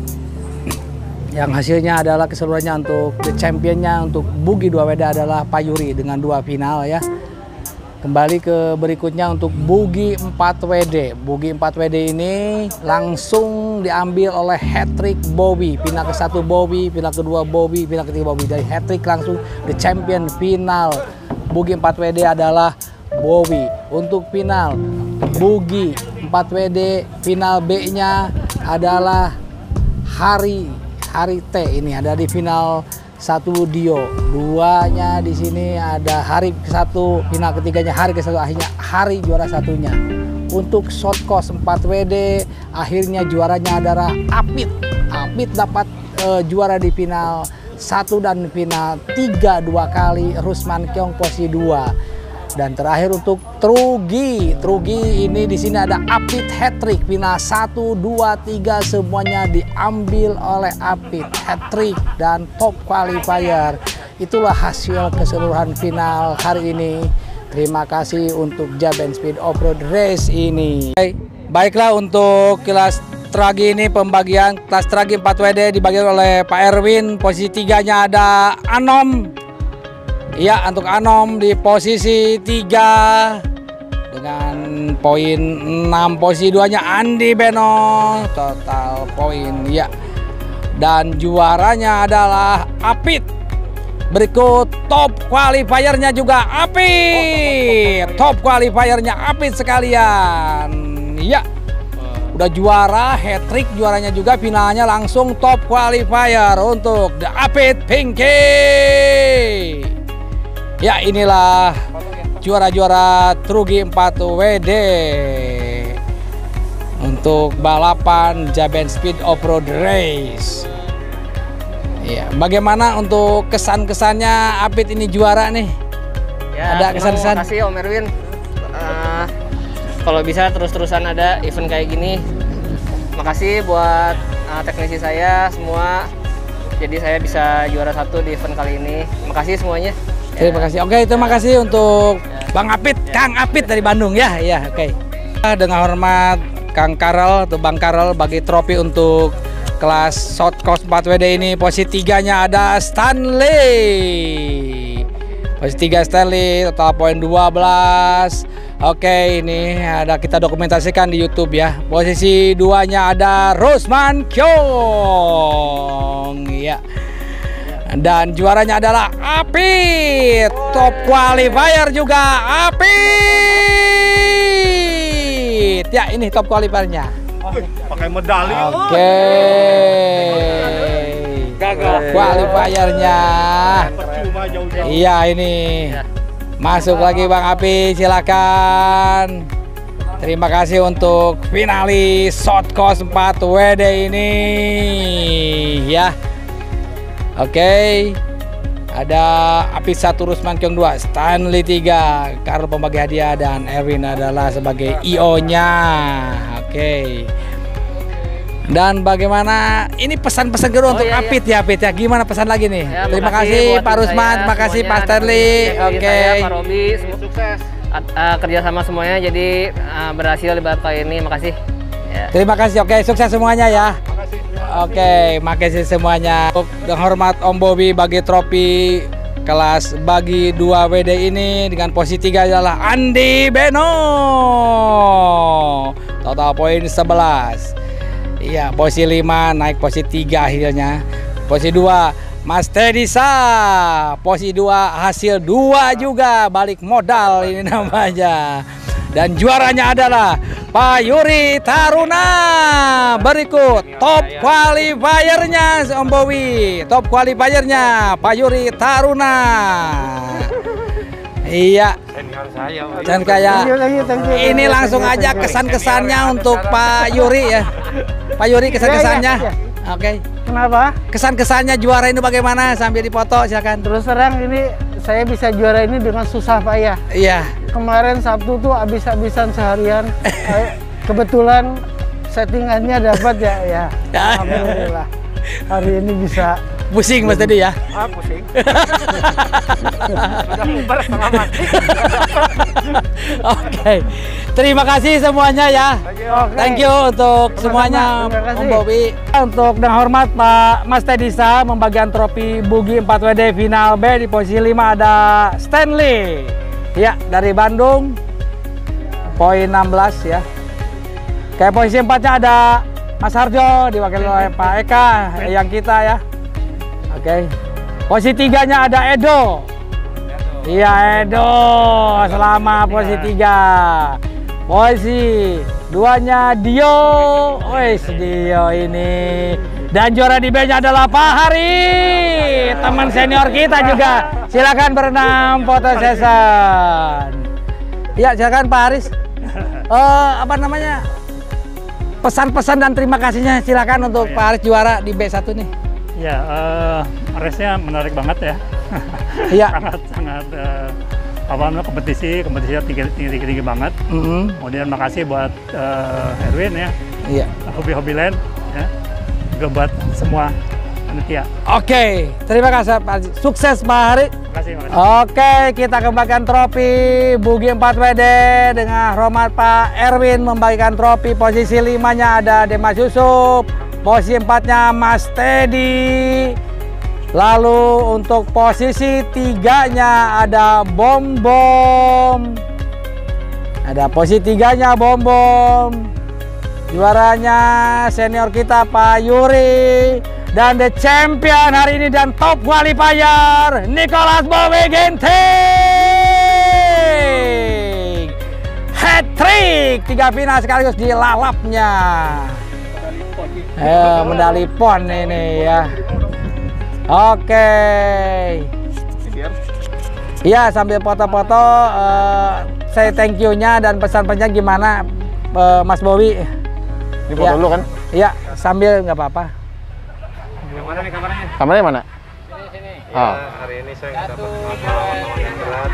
Yang hasilnya adalah keseluruhannya untuk the championnya untuk Bugi dua W D adalah Pak Yuri dengan dua final ya. Kembali ke berikutnya untuk Bugi empat W D. Bugi empat W D ini langsung diambil oleh hat-trick Bobby. Final ke satu Bobby, final kedua Bobby, final ketiga Bobby. Dari hat-trick langsung the champion final Bugi empat W D adalah Bobby. Untuk final Bugi empat W D final B-nya adalah Hari Hari T. Ini ada di final satu Dio, duanya di sini ada Hari ke satu, final ketiganya Hari ke satu, akhirnya Hari juara satunya. Untuk short course empat W D akhirnya juaranya adalah Apit. Apit dapat uh, juara di final satu dan final tiga dua kali. Rusman Kyong posisi dua. Dan terakhir untuk Trugi, Trugi ini di sini ada Apit hat-trick, final satu, dua, tiga semuanya diambil oleh Apit, hat-trick dan top qualifier. Itulah hasil keseluruhan final hari ini. Terima kasih untuk Japan Speed Offroad Race ini. Baiklah, untuk kelas tragi ini pembagian kelas tragi empat W D dibagi oleh Pak Erwin. Posisi tiganya ada Anom. Iya, untuk Anom di posisi tiga dengan poin enam. Posisi duanya Andi Beno, total poin ya. Dan juaranya adalah Apit. Berikut top qualifiernya juga Apit. Top qualifiernya Apit sekalian. Ya. Udah juara, hat-trick juaranya juga, finalnya langsung top qualifier untuk The Apit Pinky. Ya, inilah juara-juara Trugi empat W D untuk balapan Japan Speed Off-Road Race. Ya, bagaimana untuk kesan-kesannya Apit ini juara nih? Ya, ada kesan-kesan? Terima kasih Om Erwin. Uh, kalau bisa terus-terusan ada event kayak gini. Makasih buat uh, teknisi saya semua. Jadi saya bisa juara satu di event kali ini. Makasih semuanya. Terima kasih. Oke, terima kasih untuk Bang Apit, Kang Apit dari Bandung ya. Ya, oke. Dengan hormat Kang Karel atau Bang Karel bagi trofi untuk kelas short course empat W D ini. Posisi tiganya ada Stanley. Posisi tiga Stanley, total poin dua belas. Oke, ini ada kita dokumentasikan di YouTube ya. Posisi duanya ada Rosman Kyong. Ya. Dan juaranya adalah Apit. Top qualifier juga Apit. Ya, ini top qualifiernya. Pakai medali. Oke. Gagal. Qualifiernya. Percuma jauh-jauh. Iya, ini. Masuk lagi Bang Apit, silakan. Terima kasih untuk finalis short course empat W D ini. Ya. Oke. Ada Apit satu, Rusman Kyong dua, Stanley tiga, Karl pembagi hadiah, dan Erwin adalah sebagai I O-nya. Oke. Dan bagaimana ini pesan-pesan kedua oh, untuk iya, Apit iya. ya Apit ya. Gimana pesan lagi nih? Ya, terima kasih Pak Rusman, terima kasih Pak Stanley. Oke. Okay. Pak Robi, sukses. Uh, kerja sama semuanya jadi uh, berhasil di balap kali ini. Makasih. Ya. Terima kasih. Oke, sukses semuanya ya. Oke, makasih semuanya. Dengan hormat Om Bobi bagi trofi kelas bagi dua W D ini dengan posisi tiga adalah Andi Beno. Total poin sebelas. Iya, posisi lima naik posisi tiga akhirnya. Posisi dua Mas Tedisa. Posisi dua hasil dua juga, balik modal ini namanya. Dan juaranya adalah Pak Yuri Taruna. Berikut top qualifiernya Om Bowi. Top qualifiernya Pak Yuri Taruna. Iya. Dan kayak ini langsung aja kesan-kesannya untuk Pak Yuri ya. Pak Yuri kesan-kesannya. Oke. Kenapa? Kesan-kesannya juara ini bagaimana sambil dipoto silakan. Terus terang ini saya bisa juara ini dengan susah payah. Iya. Kemarin Sabtu tuh habis-habisan seharian. Kebetulan settingannya dapat ya, ya. Alhamdulillah. Hari ini bisa. Pusing Mas tadi ya? Ah, pusing. Sudah bubar setengah mati. Oke. Terima kasih semuanya ya. Okay. Thank you untuk semuanya Om Bobi. Untuk dengan hormat Pak Mas Tedisa membagikan trofi Bugi empat W D final B di posisi lima ada Stanley. Ya, dari Bandung. Poin enam belas ya. Kayak posisi empatnya ada Mas Harjo diwakili oleh Pak Eka yang kita ya. Oke. Posisi tiganya ada Edo. Iya, Edo. Selama posisi tiga. Posisi duanya Dio. Wes Dio ini. Dan juara di B-nya adalah Pak Hari. Teman senior kita juga. Silakan berenam foto session. Iya, silakan Pak Haris. Uh, apa namanya? Pesan-pesan dan terima kasihnya silakan untuk Pak Haris juara di B satu nih. Ya, uh, race-nya menarik banget ya. Iya. sangat sangat uh, apa namanya kompetisi kompetisinya tinggi tinggi, tinggi, tinggi banget. Mm-hmm. Kemudian makasih buat uh, Erwin ya. Iya. Hobi Hobi Land ya. Juga buat semua panitia. Oke, terima kasih Pak Haji. Sukses Pak Hari. Terima kasih, makasih. Oke, kita kembalikan trofi Bugi empat W D dengan hormat Pak Erwin membagikan trofi. Posisi limanya ada Demas Yusuf, posisi empatnya Mas Teddy. Lalu untuk posisi tiganya ada Bom Bom. Ada posisi tiganya Bom Bom. Juaranya senior kita Pak Yuri. Dan the champion hari ini dan top qualifier Nicholas Bowie Genting. Hat trick, tiga final sekaligus dilalapnya. Eh, medali pon ini ya. Oke. Iya, sambil foto-foto uh, saya thank you-nya dan pesan-pesannya gimana uh, Mas Bowie. Ini foto ya. dulu kan? Iya, sambil nggak apa-apa. Yang mana nih kameranya? Kameranya mana? Sini, sini. Ah. Hari ini saya nggak dapat lawan yang berat.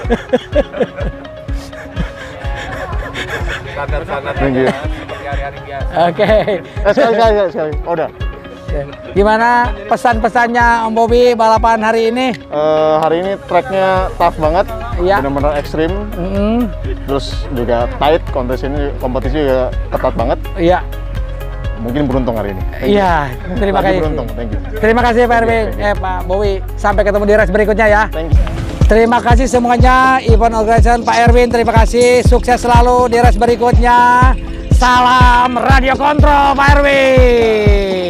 Standar-standar Thank you. seperti hari-hari biasa. Oke. Eh, sekali, sekali, sekali, sekali. Oh, udah. Gimana pesan-pesannya Om Bowie balapan hari ini? Eh, hari ini tracknya tough banget, Iya. benar-benar ekstrim. Mm-hmm. Terus juga tight, kompetisi ini kompetisi juga ketat banget. Iya. Mungkin beruntung hari ini. Iya, terima Lagi kasih. beruntung, thank you. Terima kasih Pak Erwin, Thank you. eh Pak Bowie. Sampai ketemu di race berikutnya ya. Thank you. Terima kasih semuanya, event organization Pak Erwin. Terima kasih, sukses selalu di race berikutnya. Salam Radio Kontrol Pak Erwin.